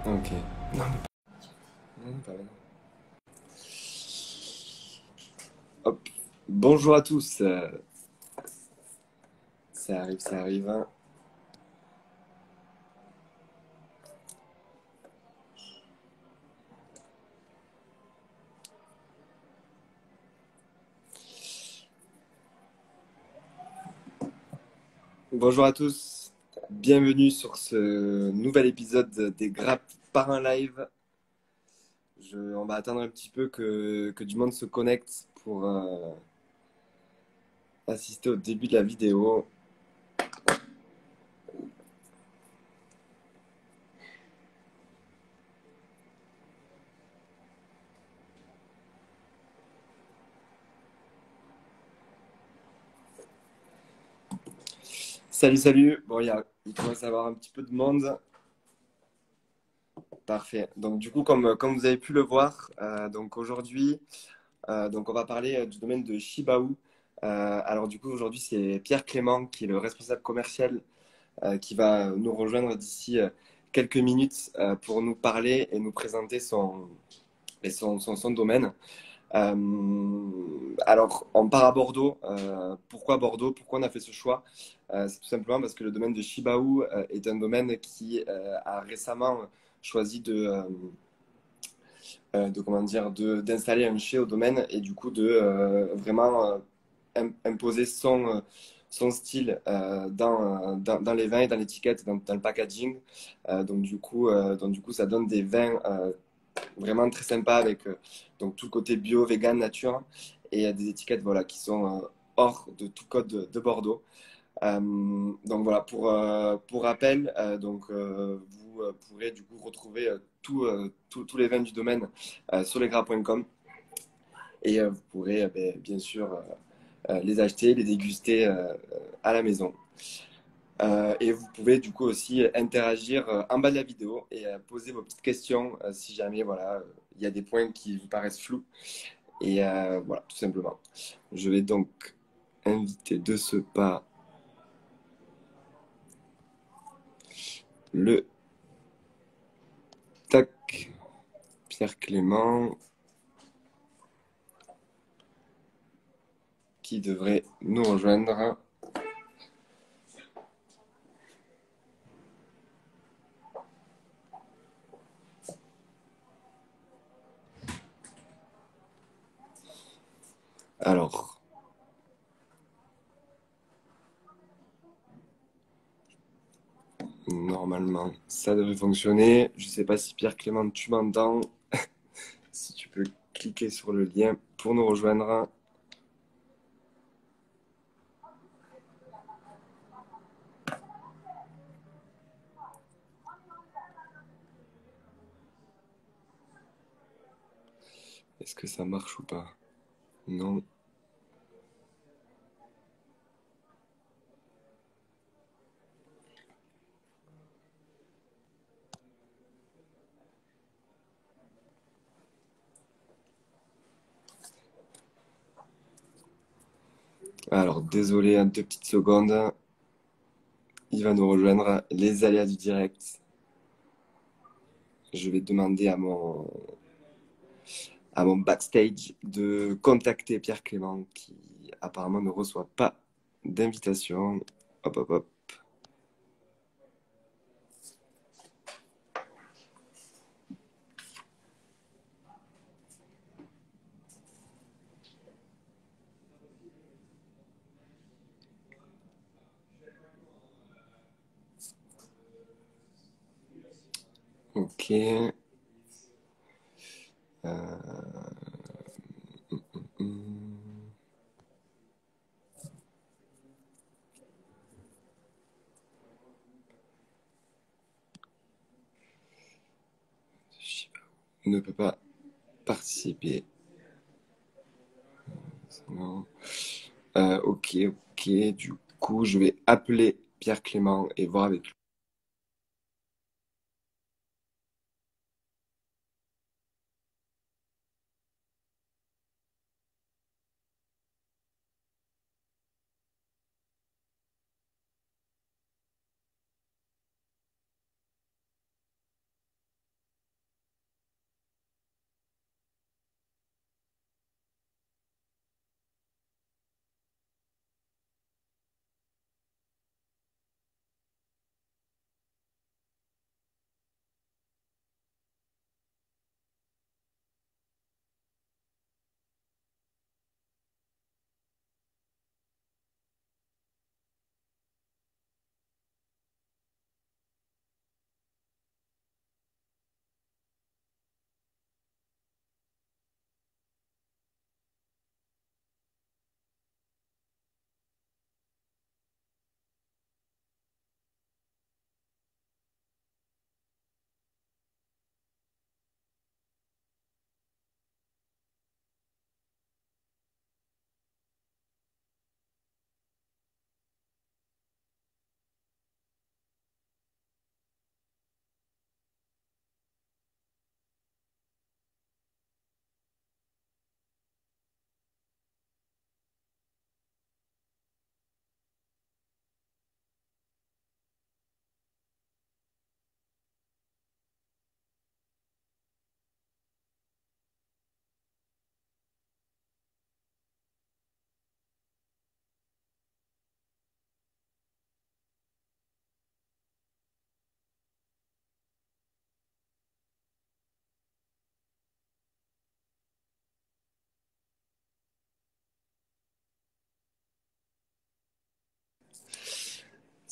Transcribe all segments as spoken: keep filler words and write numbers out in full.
Ok. Non, mais non, pas maintenant. Hop. Bonjour à tous. euh, ça arrive, ça arrive. hein. Bonjour à tous. Bienvenue sur ce nouvel épisode des Grappes par un live. Je, on va attendre un petit peu que, que du monde se connecte pour euh, assister au début de la vidéo. Salut, salut. Bon, il y a- il commence à y avoir un petit peu de monde. Parfait. Donc, du coup, comme, comme vous avez pu le voir, euh, donc aujourd'hui, Euh, donc, on va parler euh, du domaine de Shiba Inu. Euh, alors, du coup, aujourd'hui, c'est Pierre Clément qui est le responsable commercial euh, qui va nous rejoindre d'ici euh, quelques minutes euh, pour nous parler et nous présenter son, et son, son, son domaine. Euh, alors, on part à Bordeaux. Euh, pourquoi Bordeaux? Pourquoi on a fait ce choix? Euh, c'est tout simplement parce que le domaine de Shiba Inu euh, est un domaine qui euh, a récemment choisi de, euh, euh, de comment dire, de d'installer un chez au domaine et du coup de euh, vraiment euh, im- imposer son euh, son style euh, dans, euh, dans, dans les vins et dans l'étiquette, dans, dans le packaging. Euh, donc du coup, euh, donc du coup, ça donne des vins euh, vraiment très sympas avec euh, donc tout le côté bio, vegan, nature et euh, des étiquettes voilà qui sont euh, hors de tout code de, de Bordeaux. Euh, donc voilà, pour, euh, pour rappel, euh, donc, euh, vous euh, pourrez du coup retrouver euh, tout, euh, tout- tous les vins du domaine euh, sur lesgras point com et euh, vous pourrez euh, ben, bien sûr euh, euh, les acheter, les déguster euh, euh, à la maison. Euh, et vous pouvez du coup aussi interagir euh, en bas de la vidéo et euh, poser vos petites questions euh, si jamais voilà, euh, il y a des points qui vous paraissent flous. Et euh, voilà, tout simplement. Je vais donc inviter de ce pas le tac Pierre Clément qui devrait nous rejoindre. Alors, normalement, ça devrait fonctionner. Je sais pas si Pierre Clément, tu m'entends. Si tu peux cliquer sur le lien pour nous rejoindre. Est-ce que ça marche ou pas? Non. Alors, désolé, hein, deux petites secondes. Il va nous rejoindre. Les aléas du direct. Je vais demander à mon, à mon backstage de contacter Pierre Clément qui apparemment ne reçoit pas d'invitation. Hop, hop, hop. Ok. Euh, hmm. Ne peut pas participer. Non. Euh, ok, ok. Du coup, je vais appeler Pierre Clément et voir avec lui.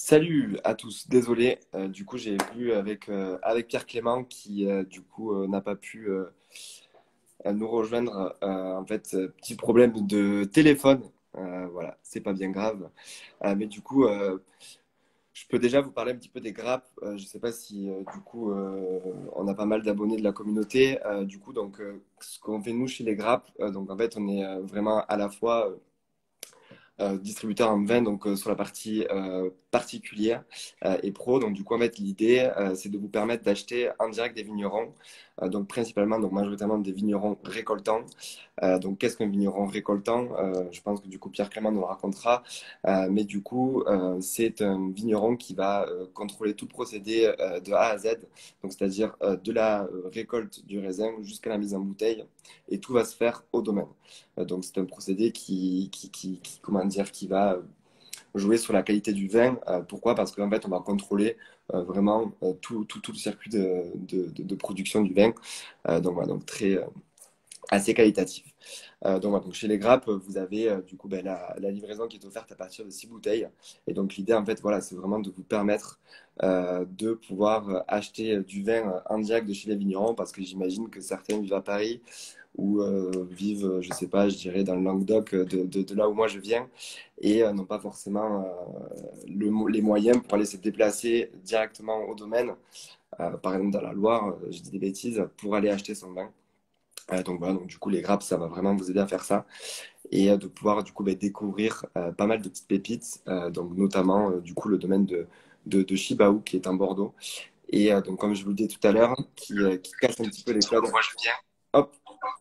Salut à tous, désolé. Euh, du coup, j'ai vu avec, euh, avec Pierre Clément qui, euh, du coup, euh, n'a pas pu euh, nous rejoindre. Euh, en fait, euh, petit problème de téléphone. Euh, voilà, c'est pas bien grave. Euh, mais du coup, euh, je peux déjà vous parler un petit peu des grappes. Euh, je sais pas si, euh, du coup, euh, on a pas mal d'abonnés de la communauté. Euh, du coup, donc, euh, ce qu'on fait nous chez les grappes, euh, donc en fait, on est euh, vraiment à la fois euh, euh, distributeur en vin, donc euh, sur la partie euh, particulière euh, et pro. Donc du coup, en fait, l'idée, euh, c'est de vous permettre d'acheter en direct des vignerons, euh, donc principalement, donc majoritairement des vignerons récoltants. Euh, donc qu'est-ce qu'un vigneron récoltant? Euh, Je pense que du coup, Pierre Clément nous le racontera. Euh, mais du coup, euh, c'est un vigneron qui va euh, contrôler tout le procédé euh, de A à Z, donc c'est-à-dire euh, de la euh, récolte du raisin jusqu'à la mise en bouteille, et tout va se faire au domaine. Euh, Donc c'est un procédé qui, qui, qui, qui, comment dire, qui va jouer sur la qualité du vin. Euh, pourquoi? Parce qu'en fait, on va contrôler euh, vraiment euh, tout, tout, tout le circuit de, de, de, de production du vin. Euh, donc voilà, donc très euh, assez qualitatif. Euh, donc, voilà, donc chez les grappes, vous avez euh, du coup ben, la, la livraison qui est offerte à partir de six bouteilles. Et donc l'idée, en fait, voilà, c'est vraiment de vous permettre euh, de pouvoir euh, acheter du vin euh, en direct de chez les vignerons, parce que j'imagine que certains vivent à Paris ou euh, vivent, je sais pas, je dirais dans le Languedoc euh, de, de, de là où moi je viens, et euh, n'ont pas forcément euh, le, mo- les moyens pour aller se déplacer directement au domaine, euh, par exemple dans la Loire, euh, je dis des bêtises, pour aller acheter son vin. Euh, donc voilà, donc du coup les grappes, ça va vraiment vous aider à faire ça et euh, de pouvoir du coup ben, découvrir euh, pas mal de petites pépites, euh, donc notamment euh, du coup le domaine de, de, de Chibaou qui est en Bordeaux, et euh, donc comme je vous le disais tout à l'heure, qui, euh, qui casse un petit peu les codes. Moi je viens. Hop,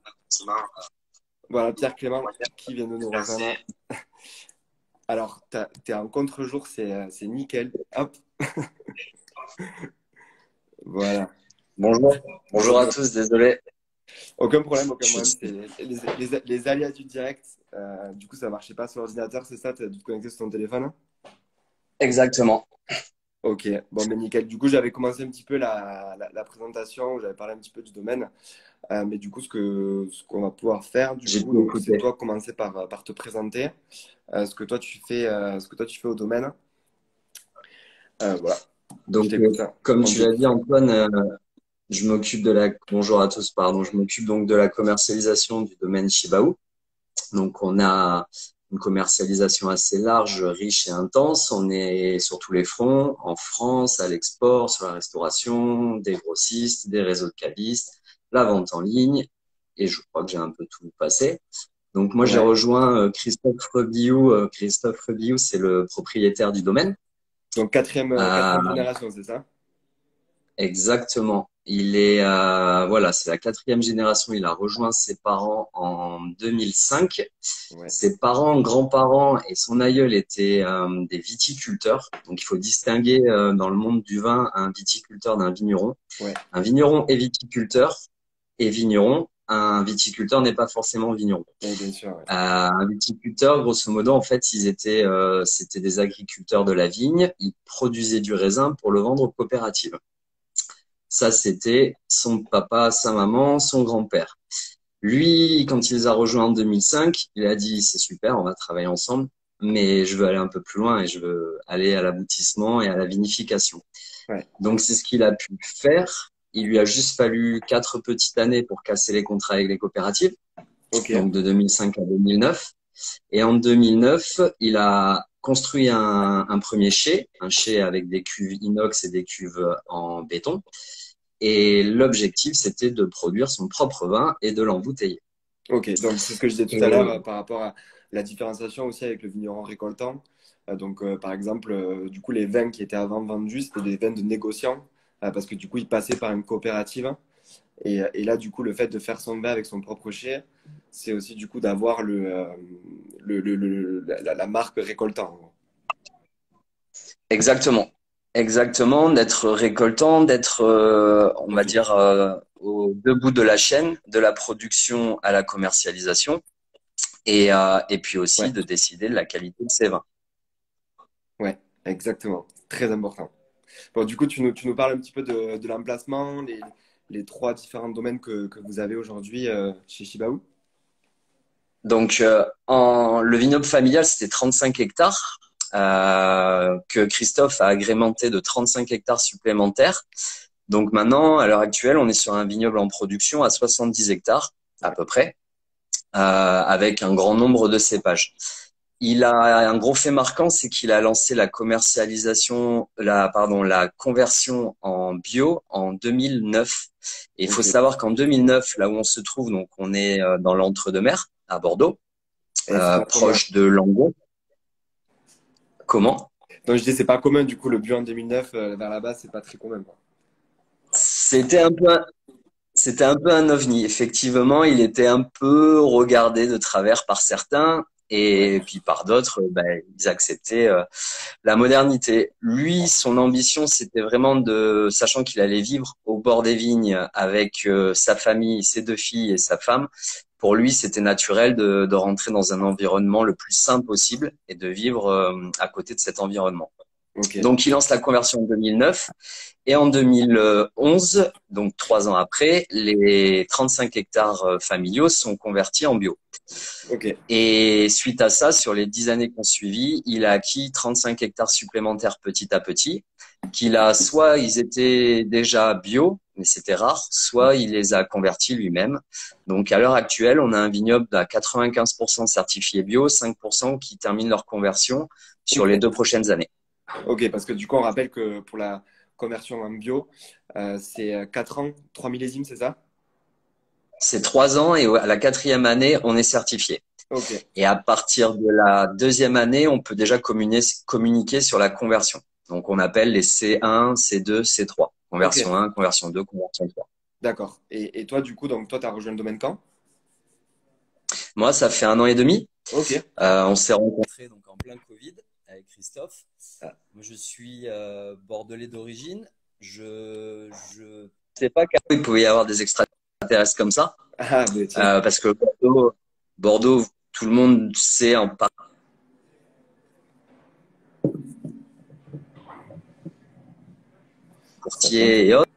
voilà Pierre Clément qui vient de nous rejoindre. Alors t'as- t'es en contre-jour, c'est euh, c'est nickel. Hop, voilà. Bonjour, bonjour à Bonjour. tous, désolé. Aucun problème, aucun Je problème. suis... C'est les, les, les aléas du direct. Euh, du coup, ça marchait pas sur l'ordinateur, c'est ça? Tu as dû te connecter sur ton téléphone? Exactement. Ok, bon, mais nickel. Du coup, j'avais commencé un petit peu la, la, la présentation, j'avais parlé un petit peu du domaine. Euh, mais du coup, ce que, ce qu'on va pouvoir faire, du J'ai coup, tout donc, c'est écouté. toi commencer par, par te présenter, euh, ce que toi tu fais, euh, ce que toi tu fais au domaine. Euh, voilà, je Donc, euh, t'écoute, hein. comme On tu l'as t'écoute. dit, Antoine, euh, je m'occupe de la... Bonjour à tous, pardon. Je m'occupe donc de la commercialisation du domaine Shibaou. Donc, on a une commercialisation assez large, riche et intense. On est sur tous les fronts, en France, à l'export, sur la restauration, des grossistes, des réseaux de cavistes, la vente en ligne. Et je crois que j'ai un peu tout passé. Donc moi j'ai Ouais. rejoint euh, Christophe Rebiou. Euh, Christophe Rebiou, c'est le propriétaire du domaine. Donc, quatrième, euh, quatrième Euh, génération, c'est ça? exactement. Il est euh, voilà, c'est la quatrième génération. Il a rejoint ses parents en deux mille cinq. Ouais, Ses parents, grands-parents et son aïeul étaient euh, des viticulteurs. Donc il faut distinguer euh, dans le monde du vin un viticulteur d'un vigneron. ouais, Un vigneron est viticulteur et vigneron. Un viticulteur n'est pas forcément vigneron. ouais, bien sûr. Ouais. Euh, un viticulteur, grosso modo, en fait, ils étaient, euh, c'était des agriculteurs de la vigne. Ils produisaient du raisin pour le vendre aux coopératives. Ça, c'était son papa, sa maman, son grand-père. Lui, quand il les a rejoints en deux mille cinq, il a dit, c'est super, on va travailler ensemble, mais je veux aller un peu plus loin et je veux aller à l'aboutissement et à la vinification. Ouais. Donc, c'est ce qu'il a pu faire. Il lui a juste fallu quatre petites années pour casser les contrats avec les coopératives, Ok. donc de deux mille cinq à deux mille neuf. Et en deux mille neuf, il a construit un, un premier chai, un chai avec des cuves inox et des cuves en béton. Et l'objectif, c'était de produire son propre vin et de l'embouteiller. Ok, donc c'est ce que je disais tout à l'heure Et euh, par rapport à la différenciation aussi avec le vigneron récoltant. Euh, donc, euh, par exemple, euh, du coup, les vins qui étaient avant vendus, c'était des vins de négociants, euh, parce que du coup, ils passaient par une coopérative. Et, et là, du coup, le fait de faire son vin avec son propre chai, c'est aussi du coup d'avoir le, euh, le, le- le- la, la marque récoltant. exactement, exactement, d'être récoltant, d'être, euh, on va Ok, dire, euh, au deux bouts de la chaîne, de la production à la commercialisation, et, euh, et puis aussi ouais, de décider de la qualité de ses vins. ouais, exactement. Très important. Bon, du coup, tu nous, tu nous parles un petit peu de, de l'emplacement, les, les trois différents domaines que, que vous avez aujourd'hui euh, chez Shibaou. Donc, euh, en, le vignoble familial, c'était trente-cinq hectares. euh, que Christophe a agrémenté de trente-cinq hectares supplémentaires. Donc maintenant, à l'heure actuelle, on est sur un vignoble en production à soixante-dix hectares à peu près, euh, avec un grand nombre de cépages. Il a un gros fait marquant, c'est qu'il a lancé la commercialisation, la pardon, la conversion en bio en deux mille neuf. Et il faut Ok. savoir qu'en deux mille neuf, là où on se trouve, donc on est euh, dans l'entre-deux-mer à Bordeaux, Et c'est euh, pas commun. proche de Langon. Comment? Donc je dis c'est pas commun du coup le bio en deux mille neuf euh, vers là-bas c'est pas très commun quoi. C'était un peu, un- c'était un peu un ovni. Effectivement, il était un peu regardé de travers par certains. Ouais. Et puis par d'autres, ben, ils acceptaient euh, la modernité. Lui, son ambition, c'était vraiment de, sachant qu'il allait vivre au bord des vignes avec euh, sa famille, ses deux filles et sa femme. Pour lui, c'était naturel de, de rentrer dans un environnement le plus sain possible et de vivre euh, à côté de cet environnement. Ok. Donc, il lance la conversion en deux mille neuf et en deux mille onze, donc trois ans après, les trente-cinq hectares euh, familiaux sont convertis en bio. Ok. Et suite à ça, sur les dix années qu'on suivi, il a acquis trente-cinq hectares supplémentaires petit à petit, qu'il a, soit ils étaient déjà bio, mais c'était rare, soit il les a convertis lui-même. Donc, à l'heure actuelle, on a un vignoble à quatre-vingt-quinze pour cent certifié bio, cinq pour cent qui terminent leur conversion sur les Ok. deux prochaines années. Ok, parce que du coup on rappelle que pour la conversion en bio euh, c'est euh, quatre ans, trois millésimes, c'est ça? C'est trois ans et à la quatrième année, on est certifié. Ok. Et à partir de la deuxième année, on peut déjà communiquer, communiquer sur la conversion. Donc, on appelle les C un, C deux, C trois. Ok. Conversion un, conversion deux, conversion trois. D'accord. Et, et toi du coup donc toi tu as rejoint le domaine quand? Moi, ça fait un an et demi. Ok. Euh, on s'est rencontrés donc en plein Covid avec Christophe. Ah, Moi, je suis euh, bordelais d'origine. Je je sais pas qu'il pouvait y avoir des extraterrestres comme ça, ah mais tiens. euh, parce que Bordeaux, Bordeaux, tout le monde sait en Ça plante. partie et autres.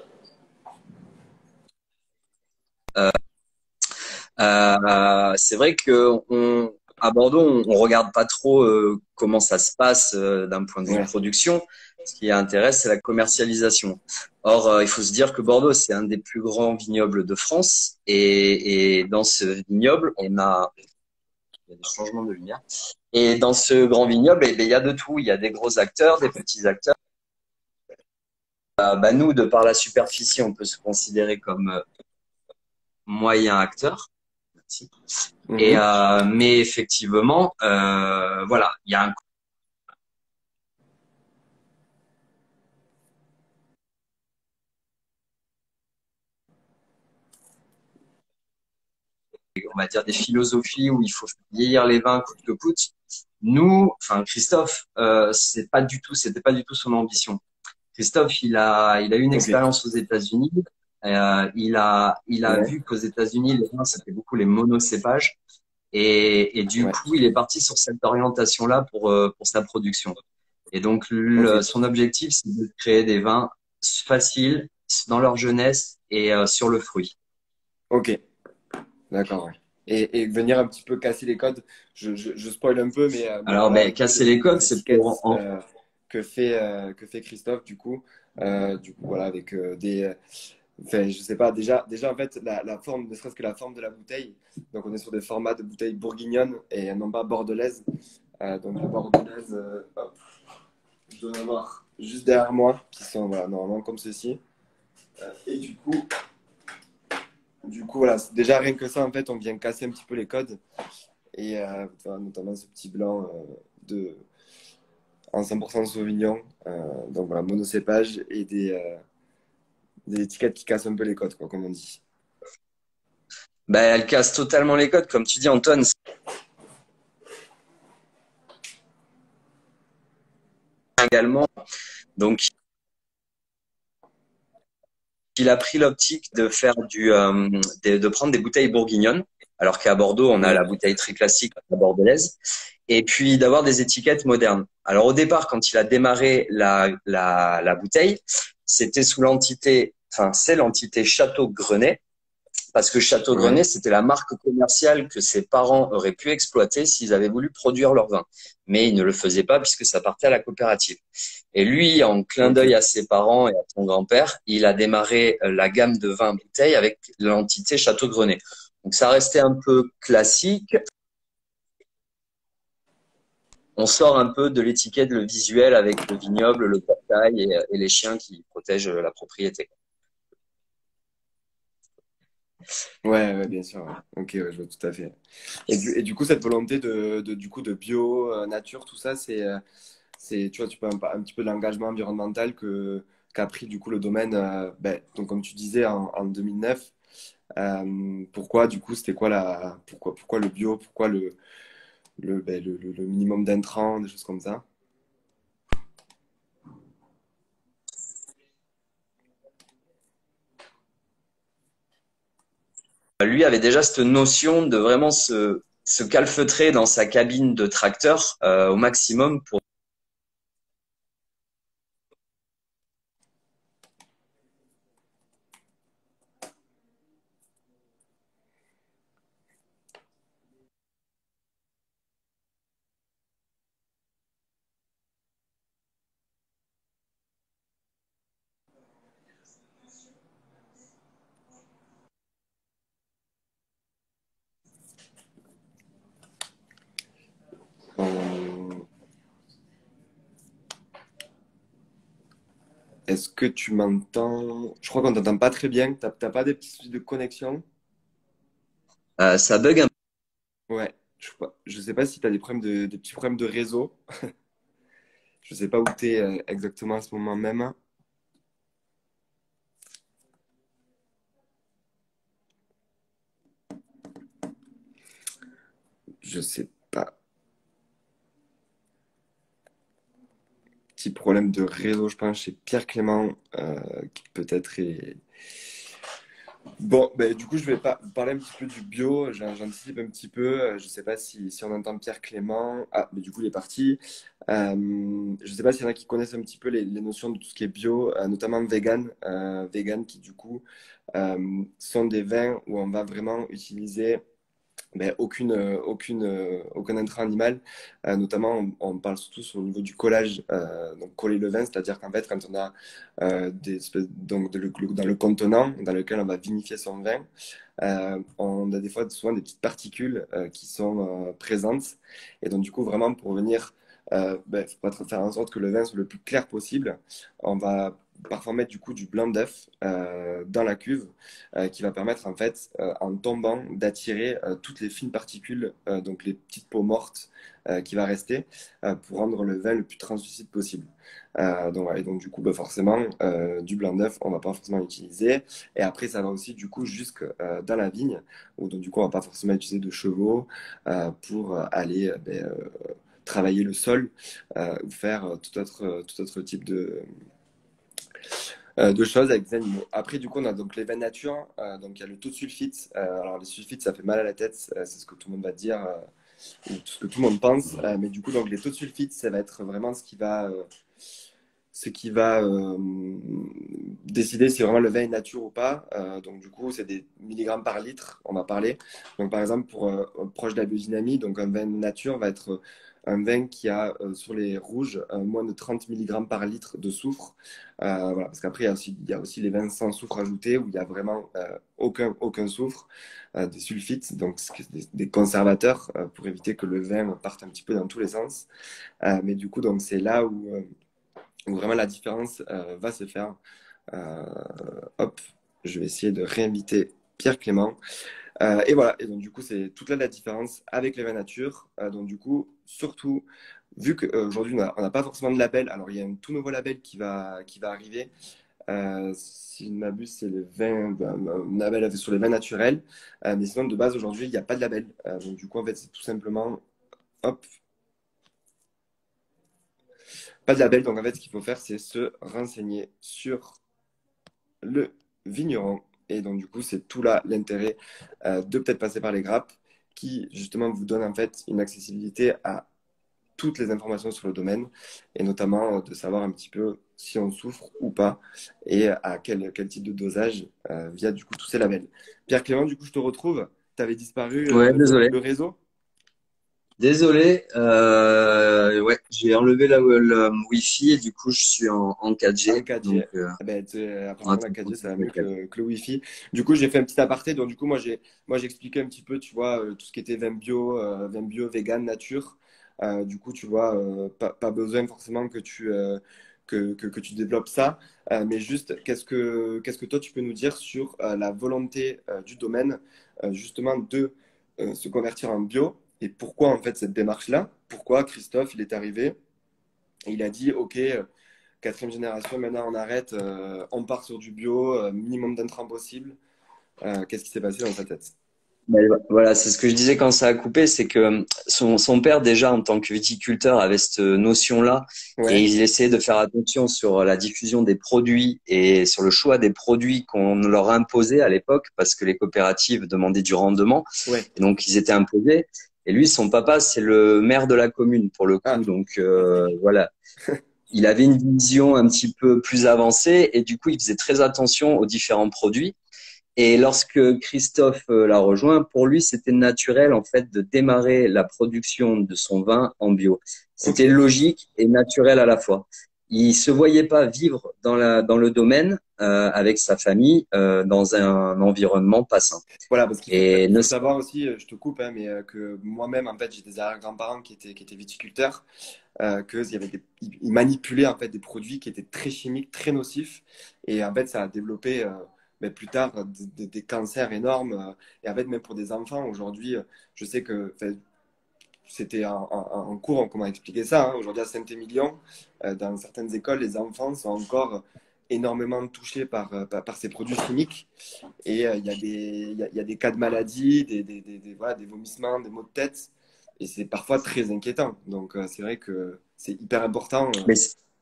Euh, c'est vrai que on, à Bordeaux, on, on regarde pas trop euh, comment ça se passe euh, d'un point de vue Ouais. production. Ce qui intéresse, c'est la commercialisation. Or, euh, il faut se dire que Bordeaux, c'est un des plus grands vignobles de France, et, et dans ce vignoble, on a, il y a des changements de lumière. Et dans ce grand vignoble, eh bien, il y a de tout. Il y a des gros acteurs, des petits acteurs. Euh, bah, nous, de par la superficie, on peut se considérer comme euh, moyen acteur. Merci. Et Mhm. euh, mais effectivement, euh, voilà, il y a un on va dire des philosophies où il faut vieillir les vins coûte que coûte. Nous, enfin Christophe, euh, c'est pas du tout, c'était pas du tout son ambition. Christophe, il a, il a eu une Ok. expérience aux États-Unis. Euh, il a, il a Ouais. vu qu'aux États-Unis, les vins c'était beaucoup les monocépages, et, et du Ouais. coup, il est parti sur cette orientation-là pour euh, pour sa production. Et donc, le, Ok. son objectif, c'est de créer des vins faciles dans leur jeunesse et euh, sur le fruit. Ok. D'accord. Ouais. Et, et venir un petit peu casser les codes. Je, je, je spoil un peu, mais, euh, mais Alors, voilà ben, un peu casser les, les codes, les c'est pour étiquettes en, euh, que fait euh, que fait Christophe du coup. Euh, du coup voilà avec euh, des. euh, Enfin, je sais pas. Déjà, déjà en fait la, la forme, ne serait-ce que la forme de la bouteille. Donc on est sur des formats de bouteilles bourguignonnes et non pas bordelaises. Euh, donc les bordelaises, euh, hop, je dois en avoir juste derrière moi, qui sont voilà, normalement comme ceci. Euh, et du coup, du coup voilà, déjà rien que ça en fait, on vient casser un petit peu les codes. Et euh, enfin, notamment ce petit blanc euh, de, en cent pour cent Sauvignon. Euh, donc voilà, monocépage et des, euh, des étiquettes qui cassent un peu les codes, quoi, comme on dit. ben, elle casse totalement les codes, comme tu dis, Antoine. Également, donc il a pris l'optique de faire du, euh, de, de prendre des bouteilles bourguignonnes, alors qu'à Bordeaux, on a Ouais, la bouteille très classique, la bordelaise, et puis d'avoir des étiquettes modernes. Alors au départ, quand il a démarré la, la, la bouteille, c'était sous l'entité, enfin c'est l'entité Château Grenet, parce que Château Ouais. Grenet, c'était la marque commerciale que ses parents auraient pu exploiter s'ils avaient voulu produire leur vin. Mais ils ne le faisaient pas puisque ça partait à la coopérative. Et lui, en clin Ok. d'œil à ses parents et à son grand-père, il a démarré euh, la gamme de vins bouteilles avec l'entité Château Grenet. Donc ça restait un peu classique. On sort un peu de l'étiquette, le visuel avec le vignoble, le portail et, et les chiens qui protègent la propriété. Ouais, ouais, bien sûr. Ouais. Ok, ouais, je vois tout à fait. Et du, et du coup, cette volonté de, de, du coup, de bio, euh, nature, tout ça, c'est, euh, c'est, tu vois, tu peux un, un petit peu de l'engagement environnemental que, qu'a pris du coup le domaine, euh, ben, donc comme tu disais, en, en deux mille neuf. Euh, pourquoi, du coup, c'était quoi la, pourquoi, pourquoi le bio, pourquoi le, le, ben, le, le- le minimum d'intrants, des choses comme ça? Lui avait déjà cette notion de vraiment se, se calfeutrer dans sa cabine de tracteur euh, au maximum pour Euh, Est-ce que tu m'entends? Je crois qu'on t'entend pas très bien. T'as t'as pas des petits soucis de connexion? euh, ça bug un Ouais. Je, crois- je sais pas si tu as des problèmes de, des petits problèmes de réseau. Je sais pas où tu es exactement à ce moment même. Je sais pas. Petit problème de réseau, je pense, chez Pierre Clément, euh, qui peut-être est. Bon, ben, du coup, je vais pas parler un petit peu du bio. J'an- J'anticipe un petit peu. Euh, Je sais pas si, si on entend Pierre Clément. Ah, mais du coup, il est parti. Euh, je sais pas s'il y en a qui connaissent un petit peu les, les notions de tout ce qui est bio, euh, notamment vegan. Euh, vegan qui, du coup, euh, sont des vins où on va vraiment utiliser ben, aucune, euh, aucune, euh, aucun intrant animal. Euh, notamment, on, on parle surtout sur le niveau du collage, euh, donc coller le vin, c'est-à-dire qu'en fait, quand on a euh, des espèces- donc de le- dans le contenant dans lequel on va vinifier son vin, euh, on a des fois souvent des petites particules euh, qui sont euh, présentes. Et donc, du coup, vraiment, pour venir euh, ben, faut faire en sorte que le vin soit le plus clair possible, on va parfois mettre du coup du blanc d'œuf euh, dans la cuve euh, qui va permettre en fait euh, en tombant d'attirer euh, toutes les fines particules, euh, donc les petites peaux mortes euh, qui va rester euh, pour rendre le vin le plus translucide possible. Euh, donc, voilà. Et donc du coup bah, forcément euh, du blanc d'œuf on va pas forcément utiliser et après ça va aussi du coup jusque euh, dans la vigne où donc du coup on va pas forcément utiliser de chevaux euh, pour euh, aller euh, ben, euh, travailler le sol euh, ou faire euh, tout autre, euh, tout autre type de, euh, de choses avec des animaux. Après, du coup, on a donc les vins nature. Euh, donc, il y a le taux de sulfite. Euh, alors, les sulfites, ça fait mal à la tête. Euh, c'est ce que tout le monde va dire, euh, ou tout ce que tout le monde pense. Euh, mais du coup, donc, les taux de sulfite, ça va être vraiment ce qui va, euh, ce qui va euh, décider si vraiment le vin est nature ou pas. Euh, donc, du coup, c'est des milligrammes par litre, on va parler. Donc, par exemple, pour euh, proche de la biodynamie, donc un vin nature va être un vin qui a euh, sur les rouges euh, moins de trente milligrammes par litre de soufre. Euh, voilà, parce qu'après, il y a aussi, il y a aussi les vins sans soufre ajouté où il y a vraiment euh, aucun, aucun soufre, euh, des sulfites, donc c'est des, des conservateurs euh, pour éviter que le vin parte un petit peu dans tous les sens. Euh, mais du coup, donc c'est là où, euh, où vraiment la différence euh, va se faire. Euh, hop, je vais essayer de réinviter Pierre Clément. Euh, et voilà, et donc du coup, c'est toute là la différence avec les vins nature. Euh, donc du coup, surtout, vu qu'aujourd'hui, on n'a on n'a pas forcément de label, alors il y a un tout nouveau label qui va, qui va arriver. Euh, si je ne m'abuse, c'est le vin, ben, un label sur les vins naturels. Euh, mais sinon, de base, aujourd'hui, il n'y a pas de label. Euh, donc du coup, en fait, c'est tout simplement, hop, pas de label. Donc en fait, ce qu'il faut faire, c'est se renseigner sur le vigneron. Et donc, du coup, c'est tout là l'intérêt euh, de peut-être passer par les grappes qui, justement, vous donnent en fait une accessibilité à toutes les informations sur le domaine et notamment de savoir un petit peu si on souffre ou pas et à quel, quel type de dosage euh, via du coup tous ces labels. Pierre Clément, du coup, je te retrouve. Tu avais disparu Ouais, euh, le, désolé. le réseau? Désolé, euh, ouais, j'ai enlevé la, le Wi-Fi et du coup je suis en, en quatre En G. Donc, quatre G. euh, Eh ben, tu sais, en apparemment, la quatre G, ça va mieux que attendant, le, que le Wi-Fi. Du coup, j'ai fait un petit aparté. Donc, du coup, moi, j'ai moi, j'ai expliqué un petit peu, tu vois, euh, tout ce qui était vin bio, euh, vin bio, vegan, nature. Euh, du coup, tu vois, euh, pas, pas besoin forcément que tu, euh, que, que, que tu développes ça. Euh, mais juste, qu'est-ce que, qu'est-ce que toi, tu peux nous dire sur euh, la volonté euh, du domaine, euh, justement, de euh, se convertir en bio et pourquoi, en fait, cette démarche-là? Pourquoi Christophe, il est arrivé et il a dit, OK. euh, Quatrième génération, maintenant on arrête, euh, on part sur du bio, euh, minimum d'intrants possible. Euh, qu'est-ce qui s'est passé dans sa tête? ben, voilà, c'est ce que je disais quand ça a coupé, c'est que son, son père déjà en tant que viticulteur avait cette notion-là et Ouais, il essayait de faire attention sur la diffusion des produits et sur le choix des produits qu'on leur imposait à l'époque parce que les coopératives demandaient du rendement ouais. et donc ils étaient imposés. Et lui, son papa, c'est le maire de la commune pour le Ah, coup, donc euh, pratique. voilà. Il avait une vision un petit peu plus avancée et du coup, il faisait très attention aux différents produits. Et lorsque Christophe euh, l'a rejoint, pour lui, c'était naturel en fait de démarrer la production de son vin en bio. Ok. C'était logique et naturel à la fois. Il se voyait pas vivre dans la dans le domaine euh, avec sa famille euh, dans un environnement pas sain. Voilà, parce qu'il faut, Et il ne faut savoir aussi, euh, je te coupe, hein, mais euh, que moi-même, en fait, j'ai des arrière-grands-parents qui étaient, qui étaient viticulteurs, euh, que il y avait des, ils ils manipulaient en fait des produits qui étaient très chimiques, très nocifs, et en fait, ça a développé euh, mais plus tard euh, des, des- des cancers énormes. euh, et en fait, même pour des enfants, aujourd'hui, euh, je sais que enfin, c'était en, en- en cours, comment expliquer ça, hein. Aujourd'hui, à Saint-Émilion, euh, dans certaines écoles, les enfants sont encore énormément touchés par, euh, par, par ces produits chimiques. Et euh, il y a des, il y a, il y a des cas de maladie, des, des, des, des- voilà, des vomissements, des maux de tête. Et c'est parfois très inquiétant. Donc, euh, c'est vrai que c'est hyper important. euh. mais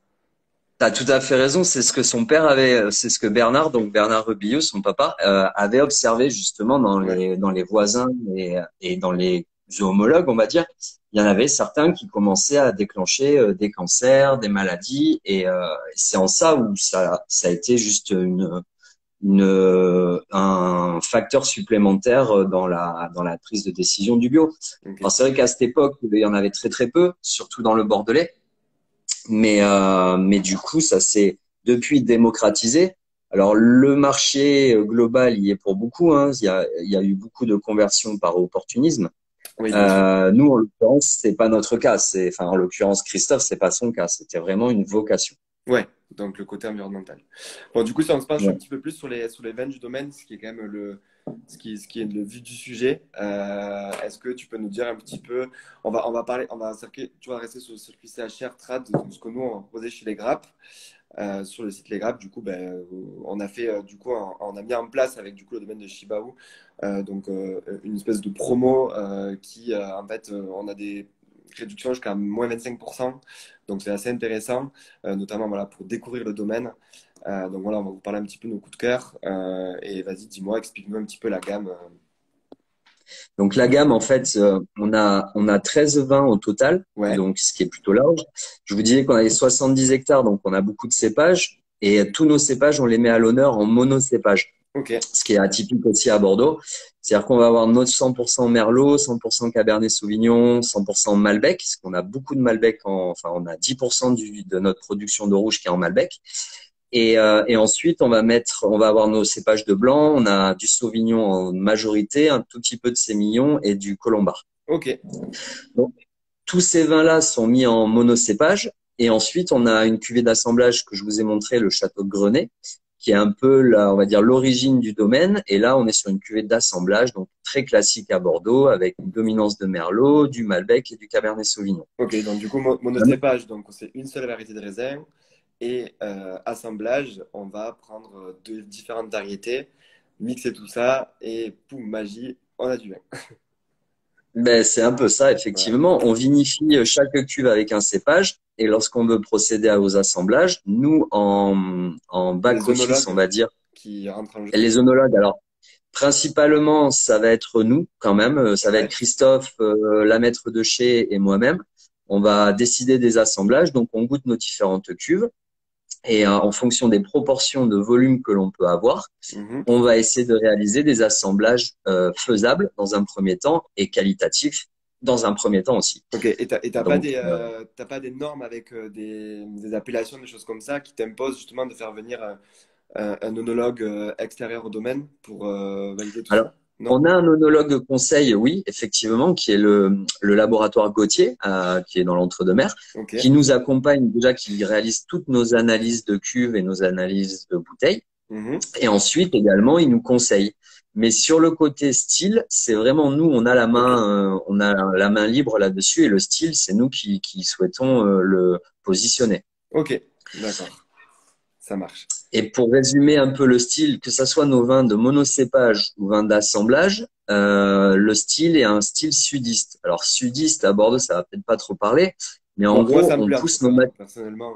T'as tout à fait raison, c'est ce que son père avait, c'est ce que Bernard, donc Bernard Rebilleux, son papa, euh, avait observé justement dans Ouais. les dans les voisins et, et dans les zoomologues, on va dire. Il y en avait certains qui commençaient à déclencher euh, des cancers, des maladies, et euh, c'est en ça où ça ça a été juste une une euh, un facteur supplémentaire dans la dans la prise de décision du bio. Alors Ok. c'est vrai qu'à cette époque, il y en avait très très peu, surtout dans le Bordelais. Mais, euh, mais du coup, ça s'est depuis démocratisé. Alors, le marché global y est pour beaucoup, hein. Il y a, il y a eu beaucoup de conversions par opportunisme. Oui, bien sûr. Euh, nous, en l'occurrence, c'est pas notre cas. C'est, enfin, en l'occurrence, Christophe, c'est pas son cas. C'était vraiment une vocation. Ouais, donc le côté environnemental. Bon, du coup, si on se penche un Ouais. petit peu plus sur les, sur les veines du domaine, ce qui est quand même le, ce qui, ce qui est le vif du sujet, euh, est-ce que tu peux nous dire un petit peu, on va, on va parler, on va circuler, tu vas rester sur le circuit C H R, Trad, donc ce que nous, on posait chez les Grappes, euh, sur le site Les Grappes, du coup, ben, on a fait, euh, du coup, on, on a mis en place avec, du coup, le domaine de Shibao, euh, donc euh, une espèce de promo euh, qui, euh, en fait, euh, on a des réductions jusqu'à moins vingt-cinq pour cent, donc c'est assez intéressant euh, notamment voilà, pour découvrir le domaine. Euh, donc voilà, on va vous parler un petit peu de nos coups de cœur. Euh, et vas-y, dis-moi, explique-nous un petit peu la gamme. euh. Donc, la gamme, en fait, euh, on a, on a treize vins au total. Ouais, Donc, ce qui est plutôt large. Je vous disais qu'on avait soixante-dix hectares, donc on a beaucoup de cépages. Et tous nos cépages, on les met à l'honneur en monocépage. ok, Ce qui est atypique aussi à Bordeaux. C'est-à-dire qu'on va avoir notre cent pour cent Merlot, cent pour cent Cabernet Sauvignon, cent pour cent Malbec, parce qu'on a beaucoup de Malbec, en, enfin on a dix pour cent du, de notre production de rouge qui est en Malbec. Et, euh, et ensuite, on va mettre, on va avoir nos cépages de blanc, on a du Sauvignon en majorité, un tout petit peu de Sémillon et du Colombard. ok, Donc, tous ces vins-là sont mis en monocépage. Et ensuite, on a une cuvée d'assemblage que je vous ai montré, le Château de Grenet, qui est un peu, la, on va dire, l'origine du domaine. Et là, on est sur une cuvée d'assemblage, donc très classique à Bordeaux, avec une dominance de Merlot, du Malbec et du Cabernet Sauvignon. ok. Donc du coup, mo- monocépage, donc c'est une seule variété de raisin. Et euh, assemblage, on va prendre deux différentes variétés, mixer tout ça, et poum, magie, on a du vin. Ben, c'est un peu ça, Voilà. effectivement. On vinifie chaque cuve avec un cépage. Et lorsqu'on veut procéder aux assemblages, nous, en, en Il y a des back-office, on œnologues va dire, qui rentrent en jeu. et les œnologues, alors, principalement, ça va être nous, quand même. Euh, Ça va être Ouais, Christophe, euh, la maître de chez et moi-même. on va décider des assemblages. Donc, on goûte nos différentes cuves et euh, en fonction des proportions de volume que l'on peut avoir, Mhm. on va essayer de réaliser des assemblages euh, faisables dans un premier temps et qualitatifs dans un premier temps aussi. Ok, et t'as et t'as pas Donc, des, euh, euh, t'as pas des normes avec euh, des, des appellations, des choses comme ça qui t'imposent justement de faire venir euh, un, un onologue euh, extérieur au domaine pour euh, valider tout alors, ça? Non? on a un onologue conseil, oui, effectivement, qui est le, le laboratoire Gauthier, euh, qui est dans l'Entre-deux-Mers, Ok. qui nous accompagne déjà, qui réalise toutes nos analyses de cuves et nos analyses de bouteilles. Mhm. Et ensuite, également, il nous conseille. Mais sur le côté style, c'est vraiment nous, on a la Ok. main, euh, on a la main libre là-dessus. Et le style, c'est nous qui, qui souhaitons euh, le positionner. Ok. D'accord. Ça marche. Et pour résumer un peu le style, que ça soit nos vins de monocépage ou vins d'assemblage, euh, le style est un style sudiste. Alors sudiste à Bordeaux, ça va peut-être pas trop parler, mais en Moi, moi, gros, ça me on plaît en tout pousse nos cas. mat- Personnellement,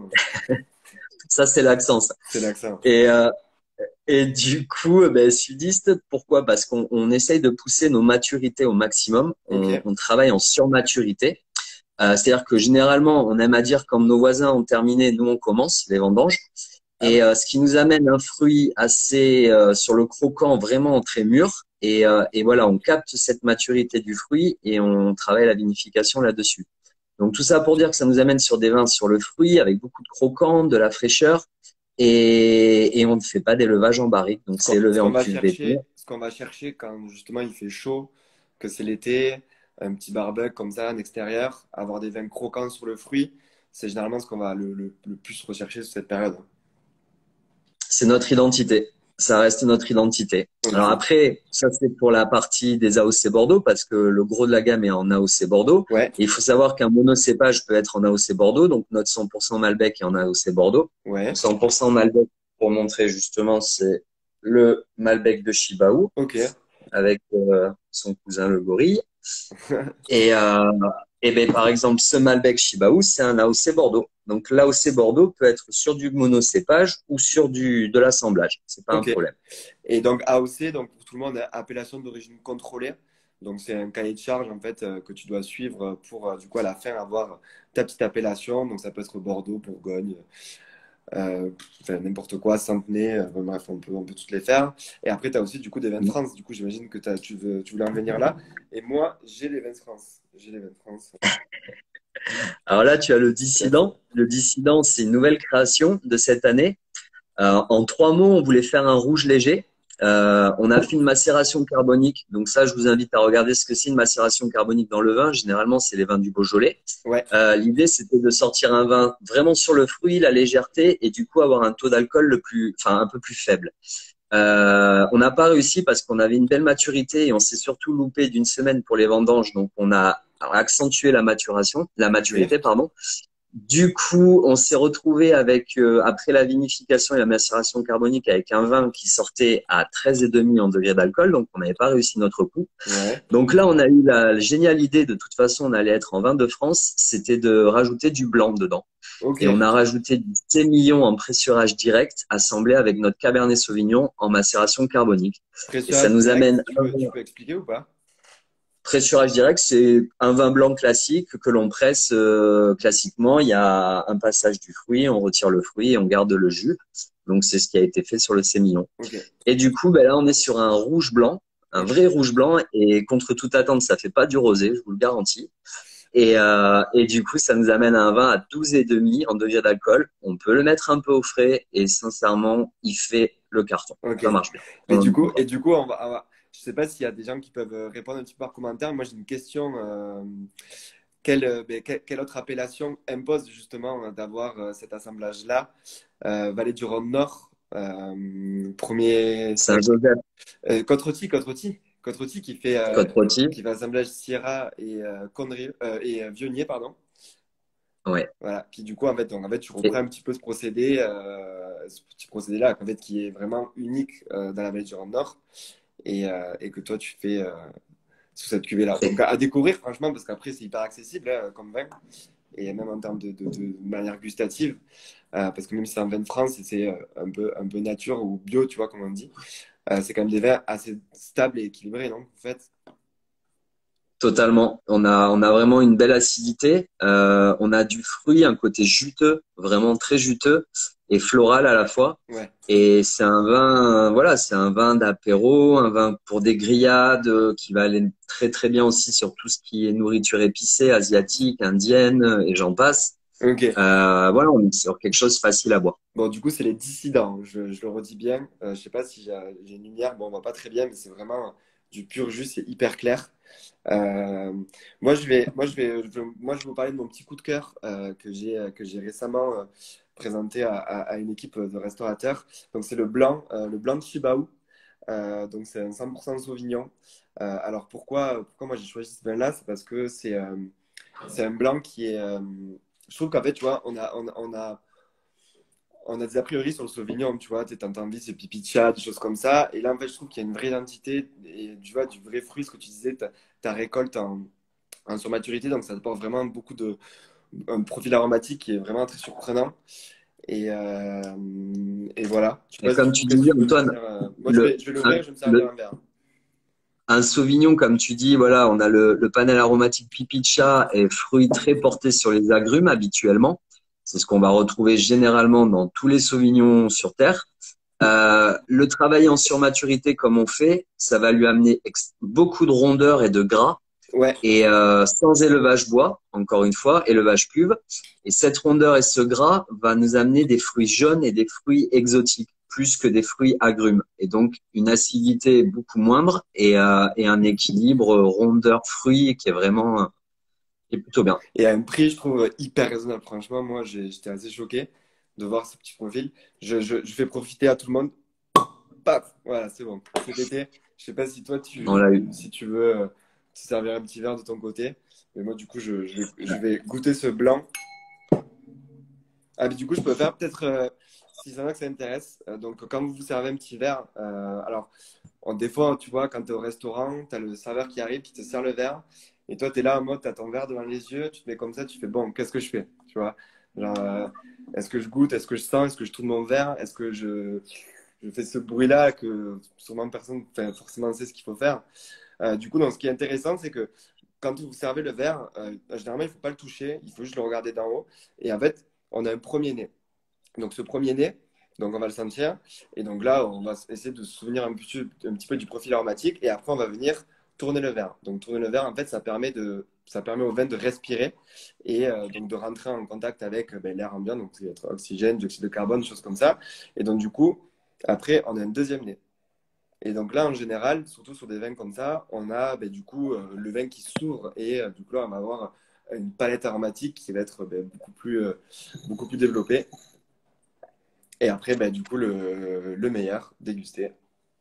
ça c'est l'accent, ça. c'est l'accent. Et euh, et du coup, ben, sudiste, pourquoi? Parce qu'on on essaye de pousser nos maturités au maximum. Ok. On, on travaille en surmaturité. Euh, c'est-à-dire que généralement, on aime à dire quand nos voisins ont terminé, nous on commence les vendanges. Ah Et ouais. euh, ce qui nous amène un fruit assez euh, sur le croquant, vraiment très mûr. Et, euh, et voilà, on capte cette maturité du fruit et on travaille la vinification là-dessus. Donc tout ça pour dire que ça nous amène sur des vins sur le fruit avec beaucoup de croquant, de la fraîcheur. Et, et on ne fait pas d'élevage en barrique. Donc Ce c'est qu'on ce élevé qu'on en va cuve béton. chercher, ce qu'on va chercher quand justement il fait chaud, que c'est l'été, un petit barbecue comme ça en extérieur, avoir des vins croquants sur le fruit, c'est généralement ce qu'on va le, le- le plus rechercher sur cette période. C'est notre identité. Ça reste notre identité. Alors Ok. après, ça c'est pour la partie des A O C Bordeaux parce que le gros de la gamme est en A O C Bordeaux. Ouais, Et il faut savoir qu'un monocépage peut être en A O C Bordeaux. Donc notre cent pour cent Malbec est en A O C Bordeaux. Donc ouais. cent pour cent Malbec, pour montrer justement, c'est le Malbec de Chibaou Ok. avec euh, son cousin le gorille. Et, euh, et ben, par exemple, ce Malbec Chibaou, c'est un A O C Bordeaux. Donc, l'A O C Bordeaux peut être sur du monocépage ou sur du, de l'assemblage. C'est pas un Ok. problème. Et donc A O C, donc pour tout le monde, appellation d'origine contrôlée. Donc c'est un cahier de charge en fait euh, que tu dois suivre pour euh, du coup à la fin avoir ta petite appellation. Donc ça peut être Bordeaux, Bourgogne, euh, enfin, n'importe quoi, Saint-Denis, euh, bref, on peut, on peut toutes les faire. Et après, tu as aussi du coup des vins de France. Du coup, j'imagine que t'as- tu veux, tu voulais en venir là. Et moi, j'ai les vins de France. J'ai les vins de France. Alors là, tu as le Tout à fait. Dissident. Le Dissident, c'est une nouvelle création de cette année. Euh, en trois mots, on voulait faire un rouge léger. Euh, on a fait une macération carbonique. Donc ça, je vous invite à regarder ce que c'est une macération carbonique dans le vin. Généralement, c'est les vins du Beaujolais. Ouais, Euh, l'idée, c'était de sortir un vin vraiment sur le fruit, la légèreté, et du coup avoir un taux d'alcool le plus, enfin un peu plus faible. Euh, on n'a pas réussi parce qu'on avait une belle maturité et on s'est surtout loupé d'une semaine pour les vendanges. Donc, on a accentué la maturation, la ok. maturité, pardon. Du coup, on s'est retrouvé avec, euh, après la vinification et la macération carbonique, avec un vin qui sortait à treize virgule cinq en degrés d'alcool. Donc, on n'avait pas réussi notre coup. Ouais, Donc là, on a eu la géniale idée, de toute façon, on allait être en vin de France, c'était de rajouter du blanc dedans. ok. Et on a rajouté du sémillon en pressurage direct, assemblé avec notre Cabernet Sauvignon en macération carbonique. Et ça Pressurage nous direct, amène tu un peux, tu peux expliquer ou pas? pressurage direct, c'est un vin blanc classique que l'on presse euh, classiquement. Il y a un passage du fruit, on retire le fruit et on garde le jus. Donc c'est ce qui a été fait sur le sémillon. Ok, Et du coup, ben là, on est sur un rouge blanc, un ok. vrai rouge blanc. Et contre toute attente, ça fait pas du rosé, je vous le garantis. Et, euh, et du coup, ça nous amène à un vin à douze virgule cinq en degrés d'alcool. On peut le mettre un peu au frais et sincèrement, il fait le carton. Ok. Ça marche bien. Mais On en du est coup, content. et du coup, on va, on va- je sais pas s'il y a des gens qui peuvent euh, répondre un petit peu par commentaire. Moi, j'ai une question. euh, quelle, euh, ben, quelle, quelle autre appellation impose justement euh, d'avoir euh, cet assemblage-là? Euh, Vallée du Rhône Nord, euh, premier, c'est Saint-Joseph, euh, Côte-Rôtie, Côte-Rôtie, Côte-Rôtie qui fait euh, Côte-Rôtie. qui fait assemblage Syrah et euh, Condrieu- euh, et euh, Viognier, pardon. Ouais. Voilà. Puis du coup, en fait, donc, en fait, tu Et reprends un petit peu ce procédé, euh, ce petit procédé-là, en fait, qui est vraiment unique euh, dans la vallée du Rhône Nord et, euh, et que toi, tu fais euh, sous cette cuvée-là. Donc, à, à découvrir, franchement, parce qu'après, c'est hyper accessible hein, comme vin et même en termes de, de, de manière gustative, euh, parce que même si c'est un vin de France et c'est euh, un peu, un peu nature ou bio, tu vois, comme on dit, euh, c'est quand même des vins assez stables et équilibrés, non? En fait, Totalement. On a, on a vraiment une belle acidité. Euh, on a du fruit, un côté juteux, vraiment très juteux et floral à la fois. Ouais. Et c'est un vin, voilà, c'est un vin d'apéro, un vin pour des grillades euh, qui va aller très très bien aussi sur tout ce qui est nourriture épicée, asiatique, indienne euh, et j'en passe. Ok. Euh, voilà, on est sur quelque chose facile à boire. Bon, du coup, c'est les dissidents. Je, je le redis bien. Euh, je sais pas si j'ai j'ai une lumière. Bon, on voit pas très bien, mais c'est vraiment du pur jus. C'est hyper clair. Euh, moi, je vais, moi, je vais, je- moi, je vais vous parler de mon petit coup de cœur euh, que j'ai, euh, que j'ai récemment euh, présenté à, à- à une équipe de restaurateurs. Donc, c'est le blanc, euh, le blanc de Chibao. Euh, donc, c'est un cent pour cent Sauvignon. Euh, alors, pourquoi, pourquoi moi j'ai choisi ce vin-là? C'est parce que c'est, euh, c'est un blanc qui est. euh, je trouve qu'en fait, tu vois, on a, on, on a on a des a priori sur le Sauvignon, tu vois, tu t'entends envie, c'est pipi de chat, des choses comme ça. Et là, en fait, je trouve qu'il y a une vraie identité et tu vois, du vrai fruit, ce que tu disais, ta, ta récolte en, en surmaturité. Donc, ça apporte vraiment beaucoup de. Un profil aromatique qui est vraiment très surprenant. Et, euh, et voilà. Je sais Et pas si du comme coup, tu qu'est-ce que disais, tu veux me Antoine, dire euh, Moi, je le, vais, je vais un- l'ouvrir et je vais me servir le, un verre. un Sauvignon, comme tu dis, voilà, on a le, le panel aromatique pipi de chat et fruits très portés sur les agrumes habituellement. C'est ce qu'on va retrouver généralement dans tous les Sauvignons sur Terre. Euh, le travail en surmaturité comme on fait, ça va lui amener ex- beaucoup de rondeur et de gras Ouais, et euh, sans élevage bois, encore une fois, élevage cuve. Et cette rondeur et ce gras va nous amener des fruits jaunes et des fruits exotiques, plus que des fruits agrumes. Et donc une acidité beaucoup moindre et, euh, et un équilibre rondeur-fruit qui est vraiment euh, qui est plutôt bien. et à un prix, je trouve hyper raisonnable. Franchement, moi, j'ai- j'étais assez choqué de voir ce petit profil. Je, je, je fais profiter à tout le monde. Paf, voilà, c'est bon. Cet été, je sais pas si toi, On tu, l'a eu. si tu veux euh, te servir un petit verre de ton côté. Mais moi, du coup, je, je vais, je vais goûter ce blanc. Ah, mais du coup, je peux faire peut-être, euh, si ça en a que ça intéresse. Euh, donc, quand vous vous servez un petit verre, euh, alors, en, des fois, tu vois, quand tu es au restaurant, tu as le serveur qui arrive, qui te sert le verre. Et toi, tu es là en mode, tu as ton verre devant les yeux, tu te mets comme ça, tu fais, bon, qu'est-ce que je fais? Tu vois? Genre, euh, est-ce que je goûte? Est-ce que je sens? Est-ce que je tourne mon verre? Est-ce que je, je fais ce bruit-là que sûrement personne, enfin, forcément sait ce qu'il faut faire? Euh, du coup, donc, ce qui est intéressant, c'est que quand vous servez le verre, euh, généralement, il ne faut pas le toucher, il faut juste le regarder d'en haut. Et en fait, on a un premier nez. Donc, ce premier nez, donc on va le sentir. Et donc là, on va essayer de se souvenir un petit, un petit peu du profil aromatique. Et après, on va venir tourner le verre. Donc, tourner le verre, en fait, ça permet, de, ça permet au vin de respirer et euh, donc de rentrer en contact avec euh, ben, l'air ambiant, donc c'est être oxygène, dioxyde de carbone, choses comme ça. Et donc, du coup, après, on a un deuxième nez. Et donc là, en général, surtout sur des vins comme ça, on a ben, du coup euh, le vin qui s'ouvre et euh, du coup là, on va avoir une palette aromatique qui va être ben, beaucoup plus, euh, beaucoup plus développée. Et après, ben, du coup, le, le meilleur, dégusté.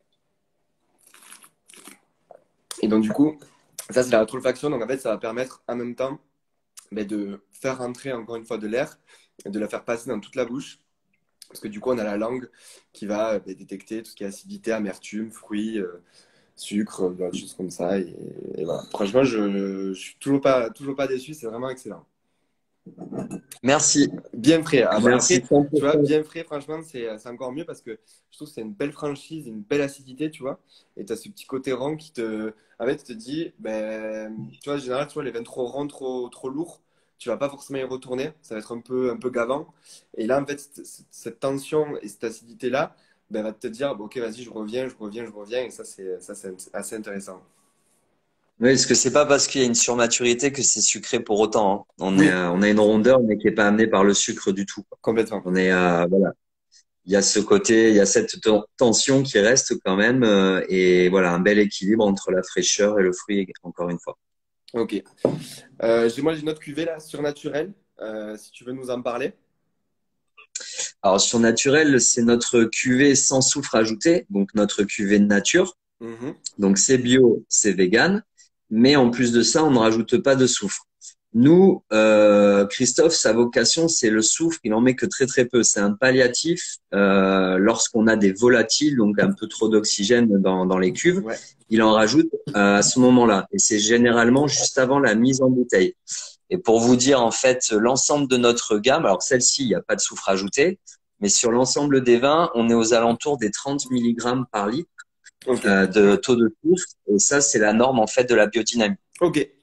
Et donc du coup, ça c'est la rétrofaction. Donc en fait, ça va permettre en même temps ben, de faire rentrer encore une fois de l'air et de la faire passer dans toute la bouche. Parce que du coup, on a la langue qui va ben, détecter tout ce qui est acidité, amertume, fruits, euh, sucre, euh, des choses comme ça. Et, et voilà. Franchement, je, je suis toujours pas, toujours pas déçu. C'est vraiment excellent. Merci. Bien frais. Ah, bah, Merci après, tu vois, cent pour cent. bien frais, franchement, c'est c'est encore mieux parce que je trouve que c'est une belle franchise, une belle acidité, tu vois. Et tu as ce petit côté rond qui te. En fait, tu te dis, ben, tu vois, en général, tu vois, les vins trop ronds, trop, trop lourds, tu vas pas forcément y retourner. Ça va être un peu, un peu gavant. Et là, en fait, cette, cette- cette tension et cette acidité-là, ben, va te dire, bon, ok, vas-y, je reviens, je reviens, je reviens. Et ça, c'est ça, c'est assez intéressant. Oui, parce que c'est pas parce qu'il y a une surmaturité que c'est sucré pour autant, hein. On est, Oui, euh, on a une rondeur, mais qui est pas amenée par le sucre du tout. complètement. On est, euh, voilà. Il y a ce côté, il y a cette ten- tension qui reste quand même, euh, et voilà, un bel équilibre entre la fraîcheur et le fruit, encore une fois. Ok. Euh, j'ai- moi, j'ai une autre cuvée là, surnaturelle, euh, si tu veux nous en parler. Alors, surnaturel, c'est notre cuvée sans soufre ajouté, donc notre cuvée de nature. Mhm. Donc, c'est bio, c'est vegan, mais en plus de ça, on ne rajoute pas de soufre. Nous, euh, Christophe, sa vocation, c'est le soufre. Il en met que très très peu. C'est un palliatif euh, lorsqu'on a des volatiles, donc un peu trop d'oxygène dans, dans les cuves. Ouais. Il en rajoute euh, à ce moment-là, et c'est généralement juste avant la mise en bouteille. Et pour vous dire en fait l'ensemble de notre gamme, alors celle-ci, il n'y a pas de soufre ajouté, mais sur l'ensemble des vins, on est aux alentours des trente milligrammes par litre Ok. euh, de taux de soufre. Et ça, c'est la norme en fait de la biodynamie. Ok.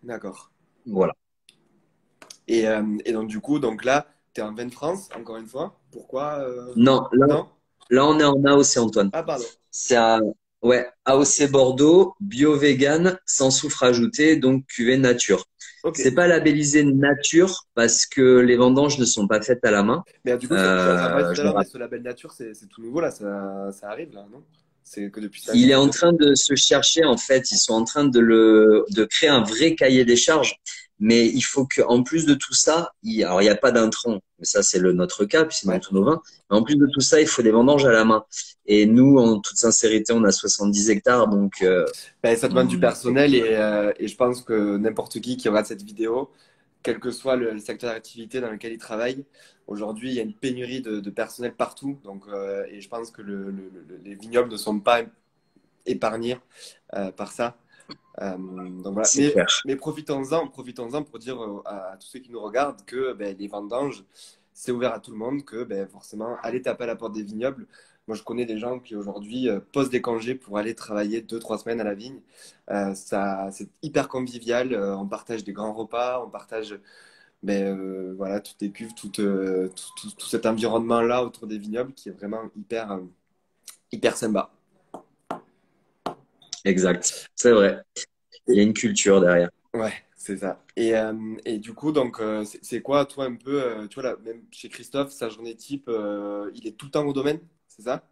D'accord. Voilà. Et, euh, et donc, du coup, donc là, tu es en vin de France, encore une fois. Pourquoi euh, Non, là, Non? là on est en A O C, Antoine. Ah, pardon. C'est un ouais, A O C Bordeaux, bio-vegan, sans soufre ajouté, donc cuvée nature. Ok. C'est pas labellisé nature parce que les vendanges ne sont pas faites à la main. Mais du coup, ça- j'en j'en parlais Euh, tout à je me l'heure, mais rappelle. ce label nature, c'est c'est tout nouveau, là. Ça, ça arrive, là, non? C'est que depuis cette année, Il est c'est en que. train de se chercher, en fait. Ils sont en train de le, de créer un vrai cahier des charges. Mais il faut que, en plus de tout ça, il, alors il n'y a pas d'intrant. Mais ça, c'est le, notre cas, puis c'est dans Ouais. tous nos vins. Mais en plus de tout ça, il faut des vendanges à la main. Et nous, en toute sincérité, on a soixante-dix hectares. Donc, euh, Ben, ça demande du on- personnel et, euh, et je pense que n'importe qui qui regarde cette vidéo, quel que soit le, le secteur d'activité dans lequel il travaille, aujourd'hui, il y a une pénurie de, de personnel partout. Donc, euh, et je pense que le- le- le- les vignobles ne sont pas épargnés euh, par ça. Euh, donc voilà. c'est Mais, clair. mais profitons-en, profitons-en pour dire euh, à, à tous ceux qui nous regardent que ben, les vendanges, c'est ouvert à tout le monde, que ben, forcément, allez taper à la porte des vignobles. Moi, je connais des gens qui aujourd'hui euh, posent des congés pour aller travailler deux, trois semaines à la vigne. Euh, ça, c'est hyper convivial. Euh, on partage des grands repas, on partage ben, euh, voilà, toutes les cuves, tout, euh, tout, tout- tout cet environnement-là autour des vignobles qui est vraiment hyper, euh, hyper sympa. Exact. C'est vrai. Il y a une culture derrière. Ouais, c'est ça. Et, euh, et du coup, donc, euh, c'est c'est quoi, toi, un peu, euh, tu vois, là, même chez Christophe, sa journée type, euh, il est tout le temps au domaine, c'est ça?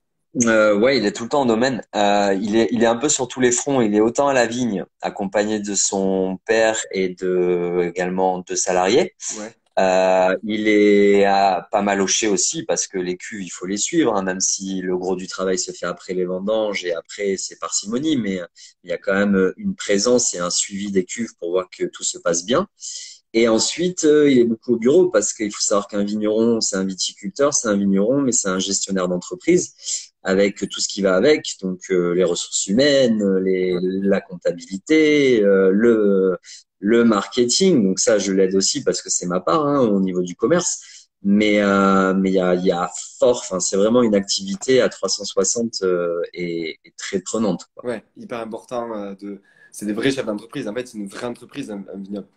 Euh, ouais, il est tout le temps en domaine. Euh, il est, il est un peu sur tous les fronts. Il est autant à la vigne, accompagné de son père et de également deux salariés. Ouais, Euh, il est à, pas mal au chai aussi parce que les cuves, il faut les suivre, hein, même si le gros du travail se fait après les vendanges et après c'est parcimonie, mais euh, il y a quand même une présence et un suivi des cuves pour voir que tout se passe bien. Et ensuite, euh, il est beaucoup au bureau parce qu'il faut savoir qu'un vigneron, c'est un viticulteur, c'est un vigneron, mais c'est un gestionnaire d'entreprise avec tout ce qui va avec, donc euh, les ressources humaines, les, ouais, la comptabilité, euh, le, le marketing. Donc ça, je l'aide aussi parce que c'est ma part hein, au niveau du commerce. Mais euh, mais il y a, il y a fort, enfin c'est vraiment une activité à trois cent soixante euh, et, et très prenante, quoi. ouais, hyper important. Euh, de... C'est des vrais chefs d'entreprise. En fait, c'est une vraie entreprise, un, un vignoble.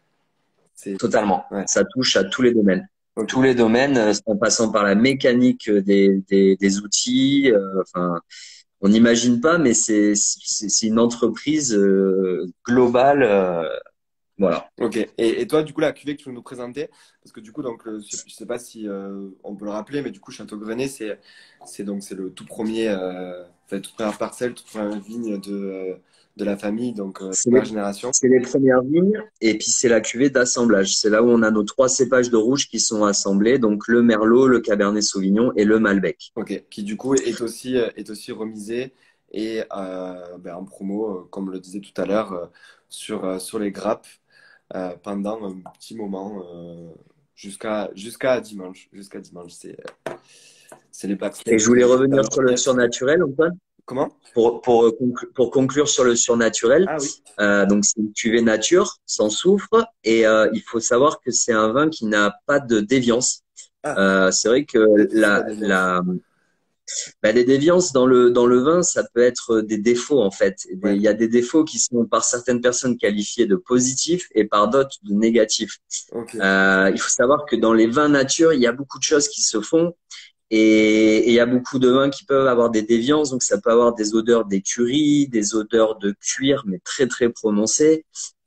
C'est, Totalement. ouais, Ça touche à tous les domaines. ok. Tous les domaines, euh, en passant par la mécanique des, des, des outils. euh, enfin, on n'imagine pas, mais c'est c'est c'est une entreprise euh, globale. euh, voilà. Ok. Et, et toi, du coup, la cuvée que tu veux nous présenter, parce que du coup, donc, le- je sais, je sais pas si euh, on peut le rappeler, mais du coup, Château Grenet, c'est, c'est donc c'est le tout premier, euh, enfin, toute première parcelle, toute première vigne de, euh, de la famille, donc euh, C'est les, première génération. c'est les premières vignes et puis c'est la cuvée d'assemblage. C'est là où on a nos trois cépages de rouge qui sont assemblés, donc le Merlot, le Cabernet Sauvignon et le Malbec. Ok. Qui du coup est aussi euh, est aussi remisé et euh, ben, en promo, euh, comme le disait tout à l'heure, euh, sur euh, sur les grappes euh, pendant un petit moment euh, jusqu'à jusqu'à dimanche, jusqu'à dimanche. C'est c'est les Black Et Sales je voulais dans revenir sur le l'Oriette. surnaturel, Antoine. Comment? pour, pour, conclu- pour conclure sur le surnaturel, Ah oui. euh, donc c'est une cuvée nature, sans soufre, et euh, il faut savoir que c'est un vin qui n'a pas de déviance. Ah, Euh, c'est vrai que c'est ça la la, déviance. la, bah, les déviances dans le, dans le vin, ça peut être des défauts en fait. Des- Ouais. Il y a des défauts qui sont par certaines personnes qualifiés de positifs et par d'autres de négatifs. Ok. Euh, il faut savoir que dans les vins nature, il y a beaucoup de choses qui se font et et il y a beaucoup de vins qui peuvent avoir des déviances, donc ça peut avoir des odeurs d'écurie, des odeurs de cuir, mais très très prononcées.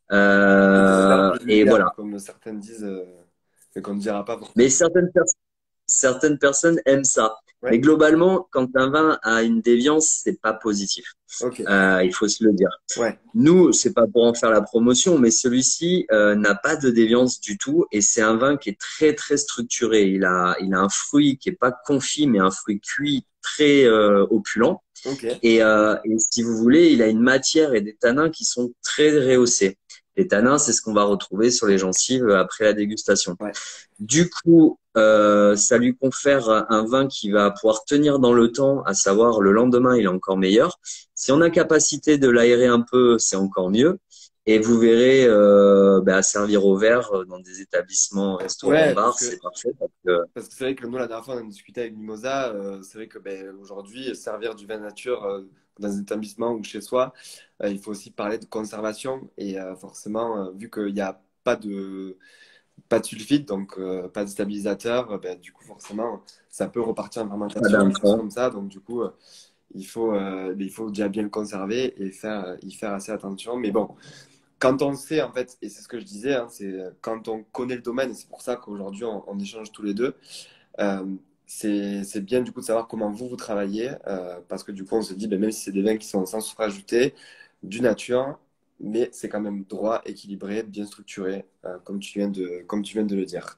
Et des odeurs Euh, de et vulgaires, voilà. comme certaines disent, euh, mais qu'on ne dira pas Mais forcément. certaines personnes certaines personnes aiment ça. Mais Ouais. globalement, quand un vin a une déviance, c'est pas positif. Ok. Euh, il faut se le dire. Ouais. Nous, c'est pas pour en faire la promotion, mais celui-ci euh, n'a pas de déviance du tout et c'est un vin qui est très très structuré. Il a il a un fruit qui est pas confit, mais un fruit cuit très euh, opulent. Ok. Et, euh, et si vous voulez, il a une matière et des tanins qui sont très rehaussés. Les tanins, c'est ce qu'on va retrouver sur les gencives après la dégustation. Ouais. Du coup, euh, ça lui confère un vin qui va pouvoir tenir dans le temps, à savoir le lendemain, il est encore meilleur. Si on a capacité de l'aérer un peu, c'est encore mieux. Et vous verrez, euh, bah, à servir au verre euh, dans des établissements, restaurants, Ouais, parce bars, que c'est parfait. Parce que Parce que c'est vrai que nous, la dernière fois, on a discuté avec Mimosa. Euh, c'est vrai que ben, aujourd'hui, servir du vin nature euh, dans un établissement ou chez soi, euh, il faut aussi parler de conservation. Et euh, forcément, euh, vu qu'il n'y a pas de, pas de sulfite, donc euh, pas de stabilisateur, euh, ben, du coup, forcément, ça peut repartir en Pas fermentation, des choses d'intrants. comme ça. Donc, du coup, euh, il faut, euh, il faut déjà bien le conserver et faire, y faire assez attention. Mais bon, quand on sait, en fait, et c'est ce que je disais, hein, c'est euh, quand on connaît le domaine, et c'est pour ça qu'aujourd'hui, on, on échange tous les deux, euh, c'est, c'est bien du coup de savoir comment vous, vous travaillez, euh, parce que du coup, on se dit, ben, même si c'est des vins qui sont sans sucre ajouté, du nature, mais c'est quand même droit, équilibré, bien structuré, euh, comme tu viens de, comme tu viens de le dire.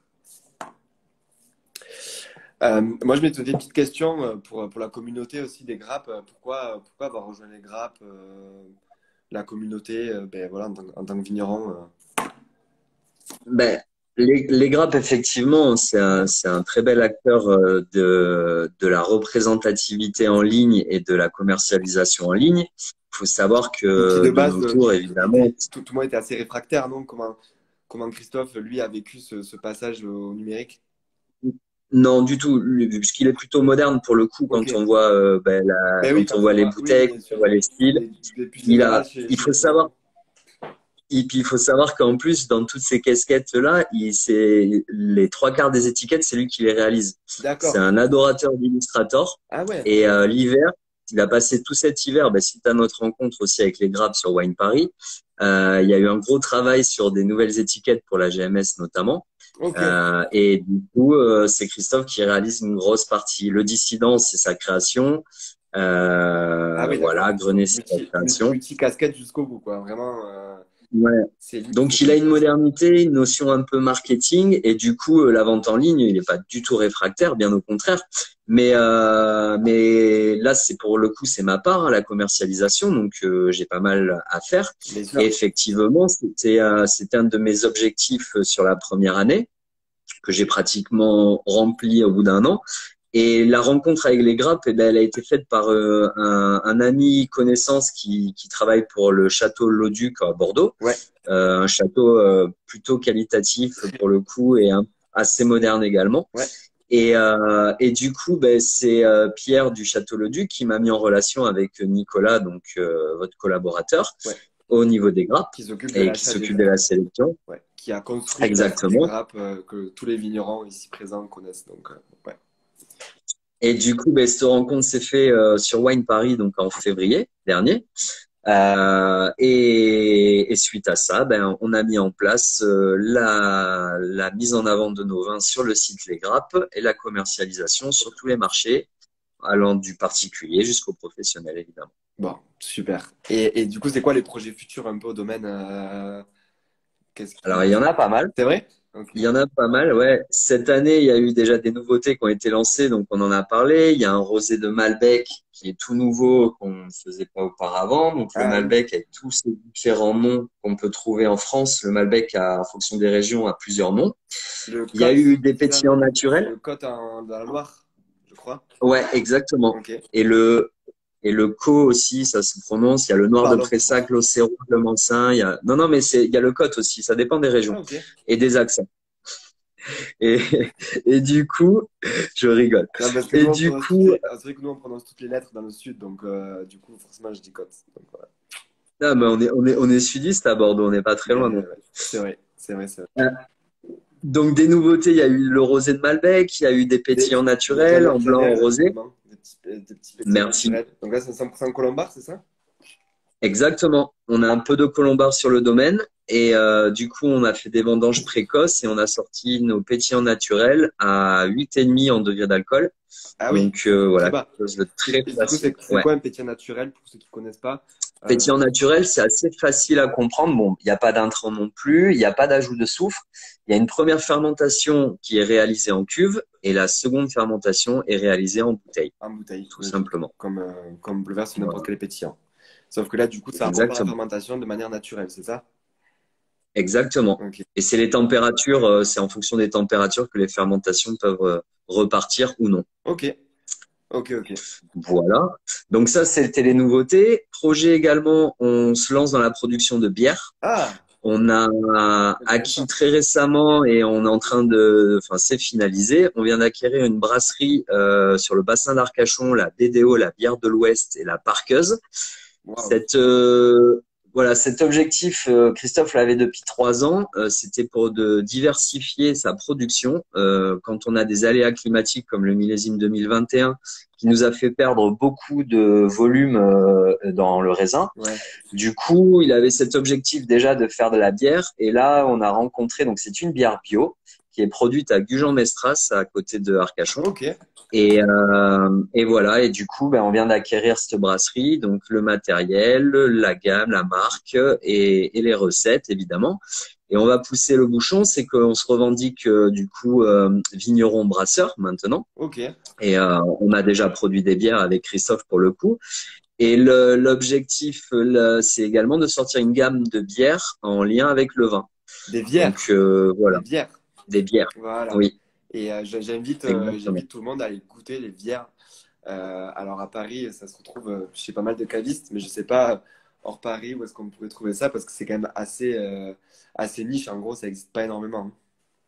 Euh, moi, je m'étais des petites questions euh, pour, pour la communauté aussi des grappes. Euh, Pourquoi, pourquoi avoir rejoint les grappes, euh, la communauté, euh, ben, voilà, en tant, en tant que vigneron. euh. Ben, les, les grappes, effectivement, c'est un, c'est un très bel acteur euh, de, de la représentativité en ligne et de la commercialisation en ligne. Il faut savoir Qui, qui, que de de base nos euh, jours, évidemment, était, tout, tout le monde était assez réfractaire, non? Comment, comment Christophe, lui, a vécu ce, ce passage au numérique? non, du tout, lui, puisqu'il est plutôt moderne pour le coup, Ok. quand on voit, euh, ben, la, Ben oui, quand on quand voit on les voit, oui, bouteilles, bien quand on sûr. voit les styles, Les, les plus il général a, chez, il chez faut les vignerons. savoir. Et puis il faut savoir qu'en plus, dans toutes ces casquettes-là, il c'est les trois quarts des étiquettes, c'est lui qui les réalise. C'est D'accord. un adorateur d'Illustrator. Ah ouais. Et euh, l'hiver, il a passé tout cet hiver, bah, suite à notre rencontre aussi avec les grappes sur Wine Paris, euh, il y a eu un gros travail sur des nouvelles étiquettes pour la G M S notamment. Ok. Euh, et du coup, euh, c'est Christophe qui réalise une grosse partie. Le Dissident, c'est sa création. Ah Euh, oui, voilà, d'accord. Grenet, Donc, c'est sa multi, multi, création. multi-casquette jusqu'au bout, quoi. Vraiment, euh, Ouais. c'est lui qui Donc, il a s'occupe une de ça. modernité, une notion un peu marketing, et du coup, euh, la vente en ligne, il n'est pas du tout réfractaire, bien au contraire. Mais, euh, mais là, c'est pour le coup, c'est ma part, hein, la commercialisation, donc euh, j'ai pas mal à faire. Bien Et sûr. effectivement, c'était euh, c'était un de mes objectifs euh, sur la première année que j'ai pratiquement rempli au bout d'un an. Et la rencontre avec les grappes, eh ben, elle a été faite par euh, un, un ami connaissance qui, qui travaille pour le château Lauduc à Bordeaux. Ouais. Euh, un château euh, plutôt qualitatif pour le coup et un, assez moderne également. Ouais. Et, euh, et du coup, ben, c'est euh, Pierre du Château Leduc qui m'a mis en relation avec Nicolas, donc euh, votre collaborateur, Ouais. au niveau des grappes Qui s'occupe de et qui l'achat des s'occupe de vins. la sélection. Ouais. Qui a construit la salle des Exactement. grappes euh, que tous les vignerons ici présents connaissent. Donc, euh, ouais. Et du coup, ben, cette rencontre s'est fait euh, sur Wine Paris, donc en février dernier. Euh, et, et suite à ça, ben, on a mis en place euh, la, la mise en avant de nos vins sur le site Les Grappes et la commercialisation sur tous les marchés, allant du particulier jusqu'au professionnel, évidemment. Bon, super. Et, et du coup, c'est quoi les projets futurs un peu au domaine euh, qu'est-ce Alors, qui... il y en a pas mal. C'est vrai? Ok. Il y en a pas mal, ouais. Cette année, il y a eu déjà des nouveautés qui ont été lancées, donc on en a parlé. Il y a un rosé de Malbec qui est tout nouveau, qu'on ne faisait pas auparavant. Donc le Ah oui. Malbec avec tous ces différents noms qu'on peut trouver en France. Le Malbec, a, en fonction des régions, a plusieurs noms. Le Il y a Côte, eu des c'est ça, pétillants le, naturels. le Côte en- dans la Loire, je crois. Ouais, exactement. Ok. Et le et le Co aussi, ça se prononce. Il y a le Noir de Pardon. Pressac, l'Océro, le Mansin. Il y a non, non, mais c'est il y a le Côte aussi. Ça dépend des régions Ah, ok. et des accents. Et, et du coup, je rigole. Non, parce que Et nous, on du prononce toutes coup, les... ah, c'est vrai que nous, on prononce toutes les lettres dans le sud, donc euh, du coup, forcément, je dis Côte. Donc, voilà. non, mais on est, on est, on est sudiste à Bordeaux, on n'est pas très loin Mais non ouais, plus. c'est vrai, c'est vrai, c'est vrai. Euh, Donc des nouveautés, il y a eu le rosé de Malbec, il y a eu des Des- pétillants Lesquels, naturels en blanc, en lesquels, rosé. justement? Des petits, des petits pétillants Merci. naturels. Donc là, c'est cent pour cent colombard, c'est ça? Exactement. On a un peu de colombard sur le domaine et euh, du coup, on a fait des vendanges précoces et on a sorti nos pétillants naturels à huit virgule cinq en degrés d'alcool. Ah oui, Donc euh, très voilà, bas. quelque chose de Et, très et du coup, facile. c'est c'est Ouais. quoi un pétillant naturel pour ceux qui ne connaissent pas? Euh, Pétillant naturel, c'est assez facile à comprendre. Bon, il n'y a pas d'intrant non plus, il n'y a pas d'ajout de soufre. Il y a une première fermentation qui est réalisée en cuve et la seconde fermentation est réalisée en bouteille, en bouteille, tout logique. simplement. Comme, euh, comme Bleu Vert sur n'importe Voilà. quel pétillant. Sauf que là, du coup, ça repart la Exactement. fermentation de manière naturelle, c'est ça? Exactement. Ok. Et c'est les températures, euh, c'est en fonction des températures que les fermentations peuvent euh, repartir ou non. Ok. Ok, ok. Voilà. Donc ça, c'était les nouveautés. Projet également, on se lance dans la production de bière. Ah! On a acquis Intéressant. très récemment et on est en train de, enfin c'est finalisé. On vient d'acquérir une brasserie euh, sur le bassin d'Arcachon, la B D O, la bière de l'Ouest et la Parqueuse. Waouh. Cette, euh, voilà, cet objectif, euh, Christophe l'avait depuis trois ans. Euh, c'était pour de diversifier sa production. Euh, quand on a des aléas climatiques comme le millésime deux mille vingt et un, qui nous a fait perdre beaucoup de volume euh, dans le raisin. Ouais. Du coup, il avait cet objectif déjà de faire de la bière. Et là, on a rencontré, donc c'est une bière bio qui est produite à Gujan-Mestras, à côté de Arcachon. Ok. Et, euh, et voilà, et du coup, ben, on vient d'acquérir cette brasserie, donc le matériel, la gamme, la marque et, et les recettes, évidemment. Et on va pousser le bouchon, c'est qu'on se revendique euh, du coup euh, vigneron brasseur maintenant. Ok. Et euh, on a déjà produit des bières avec Christophe pour le coup. Et le- l'objectif, là, c'est également de sortir une gamme de bières en lien avec le vin. Des Donc bières. euh, Des voilà, bières. des bières. Voilà. Oui, Et euh, j'- j'invite euh, exactement. j'invite tout le monde à aller goûter les bières. Euh, alors à Paris, ça se retrouve euh, chez pas mal de cavistes, mais je sais pas euh, hors Paris où est-ce qu'on pourrait trouver ça parce que c'est quand même assez, euh, assez niche. En gros, ça n'existe pas énormément, hein.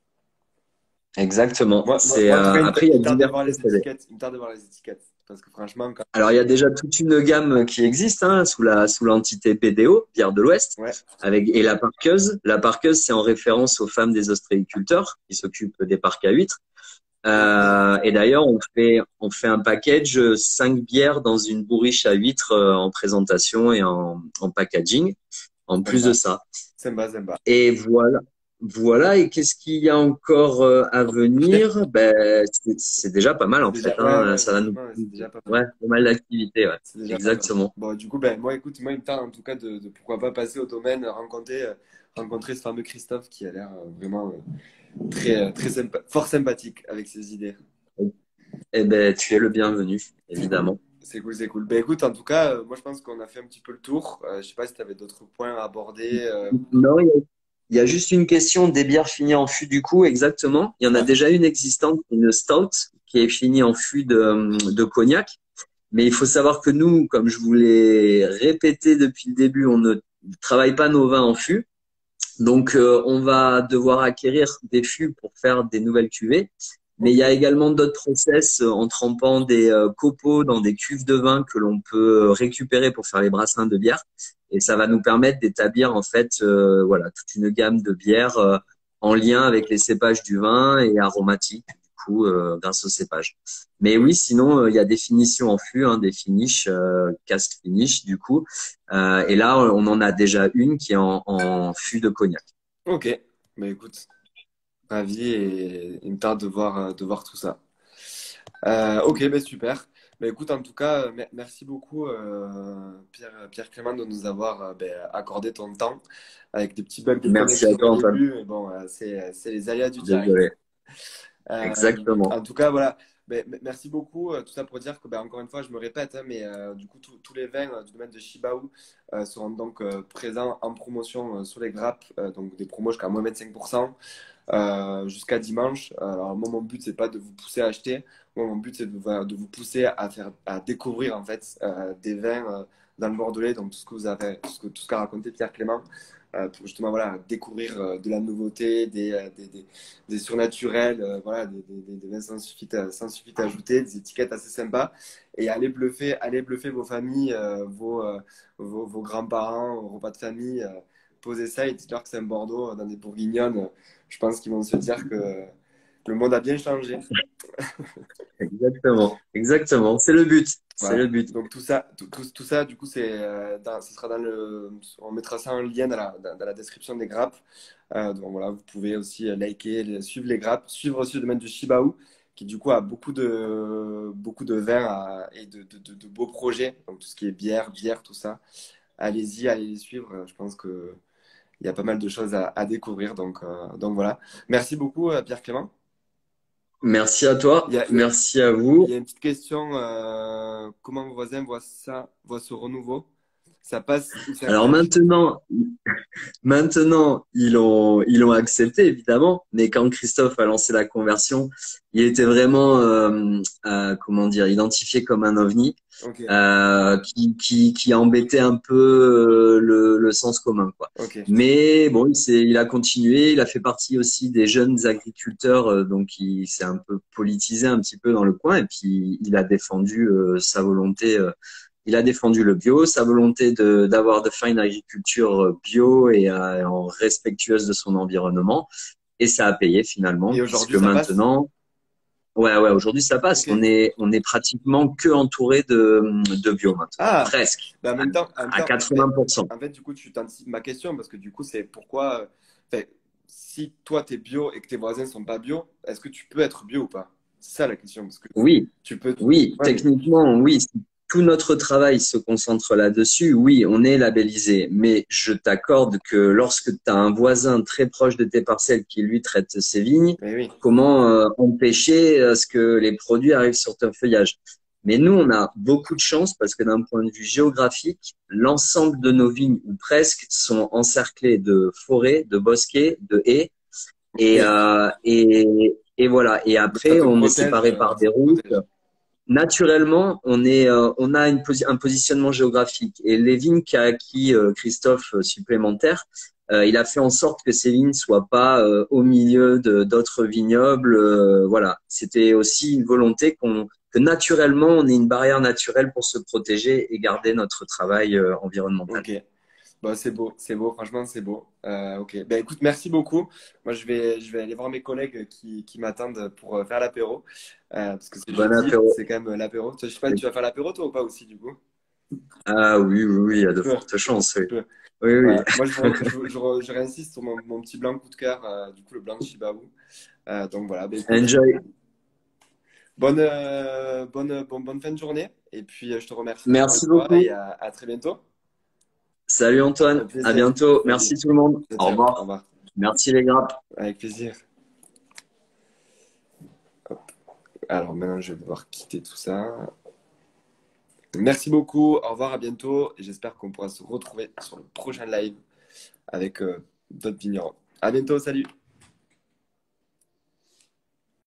Exactement. Moi, moi, C'est moi, en tout euh, cas, il me, après il y a il me tarde de divers voir les procédés. étiquettes. Il me tarde de voir les étiquettes. Parce que franchement, quand... Alors il y a déjà toute une gamme qui existe hein, sous la sous l'entité B D O, bière de l'Ouest, Ouais, avec et la parqueuse. La parqueuse c'est en référence aux femmes des ostréiculteurs qui s'occupent des parcs à huîtres. ok, Euh, et d'ailleurs on fait on fait un package euh, cinq bières dans une bourriche à huîtres euh, en présentation et en, en packaging. En plus de sympa, ça. sympa, sympa. Et voilà. Voilà, et qu'est-ce qu'il y a encore euh, à Comme projet, venir? Ben, c'est c'est déjà pas mal c'est en fait, déjà, ouais, hein. ouais, Ça va nous franchement, c'est prendre, déjà pas mal. ouais, pas mal d'activités, ouais. C'est déjà pas mal. Exactement. Bon, du coup, ben, moi, écoute, moi, il me tarde en tout cas de, de pourquoi pas passer au domaine, rencontrer, euh, rencontrer ce fameux Christophe qui a l'air euh, vraiment euh, très, euh, très sympa, fort sympathique avec ses idées. Eh ben, tu es le bienvenu, C'est cool, évidemment. c'est cool, c'est cool. Ben écoute, en tout cas, euh, moi je pense qu'on a fait un petit peu le tour. Euh, je sais pas si tu avais d'autres points à aborder. euh, Non, il y a, il y a juste une question des bières finies en fût du coup, exactement. Il y en a Ouais, déjà une existante, une stout, qui est finie en fût de, de cognac. Mais il faut savoir que nous, comme je vous l'ai répété depuis le début, on ne travaille pas nos vins en fût. Donc, euh, on va devoir acquérir des fûts pour faire des nouvelles cuvées. Mais il y ok, a également d'autres process euh, en trempant des euh, copeaux dans des cuves de vin que l'on peut euh, récupérer pour faire les brassins de bière. Et ça va nous permettre d'établir en fait, euh, voilà, toute une gamme de bières euh, en lien avec les cépages du vin et aromatiques du coup euh, grâce aux cépages. Mais oui, sinon euh, il y a des finitions en fût, hein, des finishes, euh, cask finish du coup. Euh, et là, on en a déjà une qui est en, en fût de cognac. ok. Ben écoute, ravi et il me tarde de voir, euh, de voir tout ça. Euh, ok, ben super. Ben écoute, en tout cas, euh, me- merci beaucoup, euh, Pierre, Pierre Clément, de nous avoir euh, ben, accordé ton temps avec des petits bugs de Merci à connexion toi, au Antoine. début, mais bon, euh, c'est, c'est les aléas du direct. Désolé. Euh, Exactement. en tout cas, voilà. Ben, m- merci beaucoup. Euh, tout ça pour dire que, ben, encore une fois, je me répète, hein, mais euh, du coup, tous tous les vins euh, du domaine de Shibao euh, seront donc euh, présents en promotion euh, sur les grappes, euh, donc des promos jusqu'à moins vingt-cinq pour cent euh, jusqu'à dimanche. Alors, moi, mon but, c'est pas de vous pousser à acheter. Moi, mon but, c'est de, vous de vous pousser à faire, à découvrir en fait euh, des vins euh, dans le Bordelais, donc tout ce que vous avez, tout ce que, tout ce qu'a raconté Pierre Clément, euh, pour justement voilà découvrir euh, de la nouveauté, des, euh, des, des, des surnaturels, euh, voilà, des, des, des vins sans sulfite, sans sulfite ajouté, des étiquettes assez sympas, et aller bluffer, aller bluffer vos familles, euh, vos, euh, vos, vos grands-parents, au repas de famille. Euh, posez ça et dites-leur que c'est un Bordeaux euh, dans des bourguignonnes. Je pense qu'ils vont se dire que le monde a bien changé. Exactement. Exactement. C'est le but. C'est Voilà. le but. Donc tout ça, tout, tout, tout ça, du coup, c'est, euh, dans- ce sera dans le, on mettra ça en lien dans la, dans, dans la description des grappes. Euh, donc voilà, vous pouvez aussi euh, liker, les- suivre les grappes, suivre aussi le domaine du Shibao, qui du coup a beaucoup de, beaucoup de vins à- et de, de, de, de beaux projets. Donc tout ce qui est bière, bière, tout ça. Allez-y, allez les suivre. Je pense que il y a pas mal de choses à, à découvrir. Donc, euh, donc voilà. Merci beaucoup, euh, Pierre Clément. Merci à toi. Il y a, il y a- Merci à il vous. y a une petite question. Euh, comment vos voisins voient ça, voient ce renouveau? Ça passe ou ça Alors crache. maintenant, maintenant, ils l'ont, ils l'ont accepté, évidemment, mais quand Christophe a lancé la conversion, il était vraiment, euh, euh, comment dire, identifié comme un ovni, Ok, euh, qui, qui, qui embêtait un peu euh, le, le sens commun, quoi. ok. Mais bon, il s'est, il a continué, il a fait partie aussi des jeunes agriculteurs, euh, donc il s'est un peu politisé un petit peu dans le coin, et puis il a défendu euh, sa volonté. euh, il a défendu le bio, sa volonté de d'avoir de faire une agriculture euh, bio et euh, en respectueuse de son environnement. Et ça a payé finalement, Et puisque aujourd'hui, ça passe? maintenant, ouais, ouais, aujourd'hui ça passe. Ok. On est, on est pratiquement que entouré de, de bio maintenant, Ah, presque, bah en même temps, en même à, à temps, ben, quatre-vingts pour cent. en fait, du coup, tu t'anticipes ma question parce que du coup, c'est pourquoi, euh, enfin, si toi, tu es bio et que tes voisins sont pas bio, est-ce que tu peux être bio ou pas? C'est ça la question. Parce que Oui, tu peux. oui, Ouais, mais. techniquement, oui. Si tout notre travail se concentre là-dessus, oui, on est labellisé. Mais je t'accorde que lorsque tu as un voisin très proche de tes parcelles qui lui traite ses vignes, Mais oui. comment euh, empêcher à ce que les produits arrivent sur ton feuillage? Mais nous, on a beaucoup de chance parce que d'un point de vue géographique, l'ensemble de nos vignes, ou presque, sont encerclées de forêts, de bosquets, de haies. Et, Ok. euh, et, et voilà. Et Donc, ça après, te on est protège, séparés euh, par ça des te routes. protège. Naturellement, on est, euh, on a une posi- un positionnement géographique. Et les vignes qu'a acquis euh, Christophe euh, supplémentaire, euh, il a fait en sorte que ces vignes soient pas euh, au milieu de d'autres vignobles. euh, voilà, c'était aussi une volonté qu'on que naturellement, on ait une barrière naturelle pour se protéger et garder notre travail euh, environnemental. Ok. Bah, c'est beau, c'est beau, franchement, c'est beau. Euh, ok. Ben écoute, merci beaucoup. Moi, je vais, je vais aller voir mes collègues qui, qui m'attendent pour euh, faire l'apéro. Euh, parce que c'est Bon jeudi, apéro. c'est quand même euh, l'apéro. Toi, je sais pas, tu vas faire l'apéro toi ou pas aussi, du coup? Ah oui, oui, oui, il y a Tu de peux, fortes chances. Oui, tu peux. oui, oui. Ouais. Moi, je, re- je, je, re- je réinsiste sur mon, mon petit blanc coup de cœur, euh, du coup, le blanc de Shiba Inu. Euh, donc voilà, ben écoute, Enjoy. bonne, euh, bonne, bonne, bonne fin de journée. Et puis, euh, je te remercie encore une Merci fois et beaucoup. à, à très bientôt. Salut Au Antoine, à plaisir. bientôt. Salut. Merci tout le monde. Ciao, Au ciao. Au revoir. revoir. Merci les gars. Avec plaisir. Hop. Alors maintenant, je vais devoir quitter tout ça. Merci beaucoup. Au revoir, à bientôt. Et j'espère qu'on pourra se retrouver sur le prochain live avec euh, d'autres vignerons. À bientôt. Salut.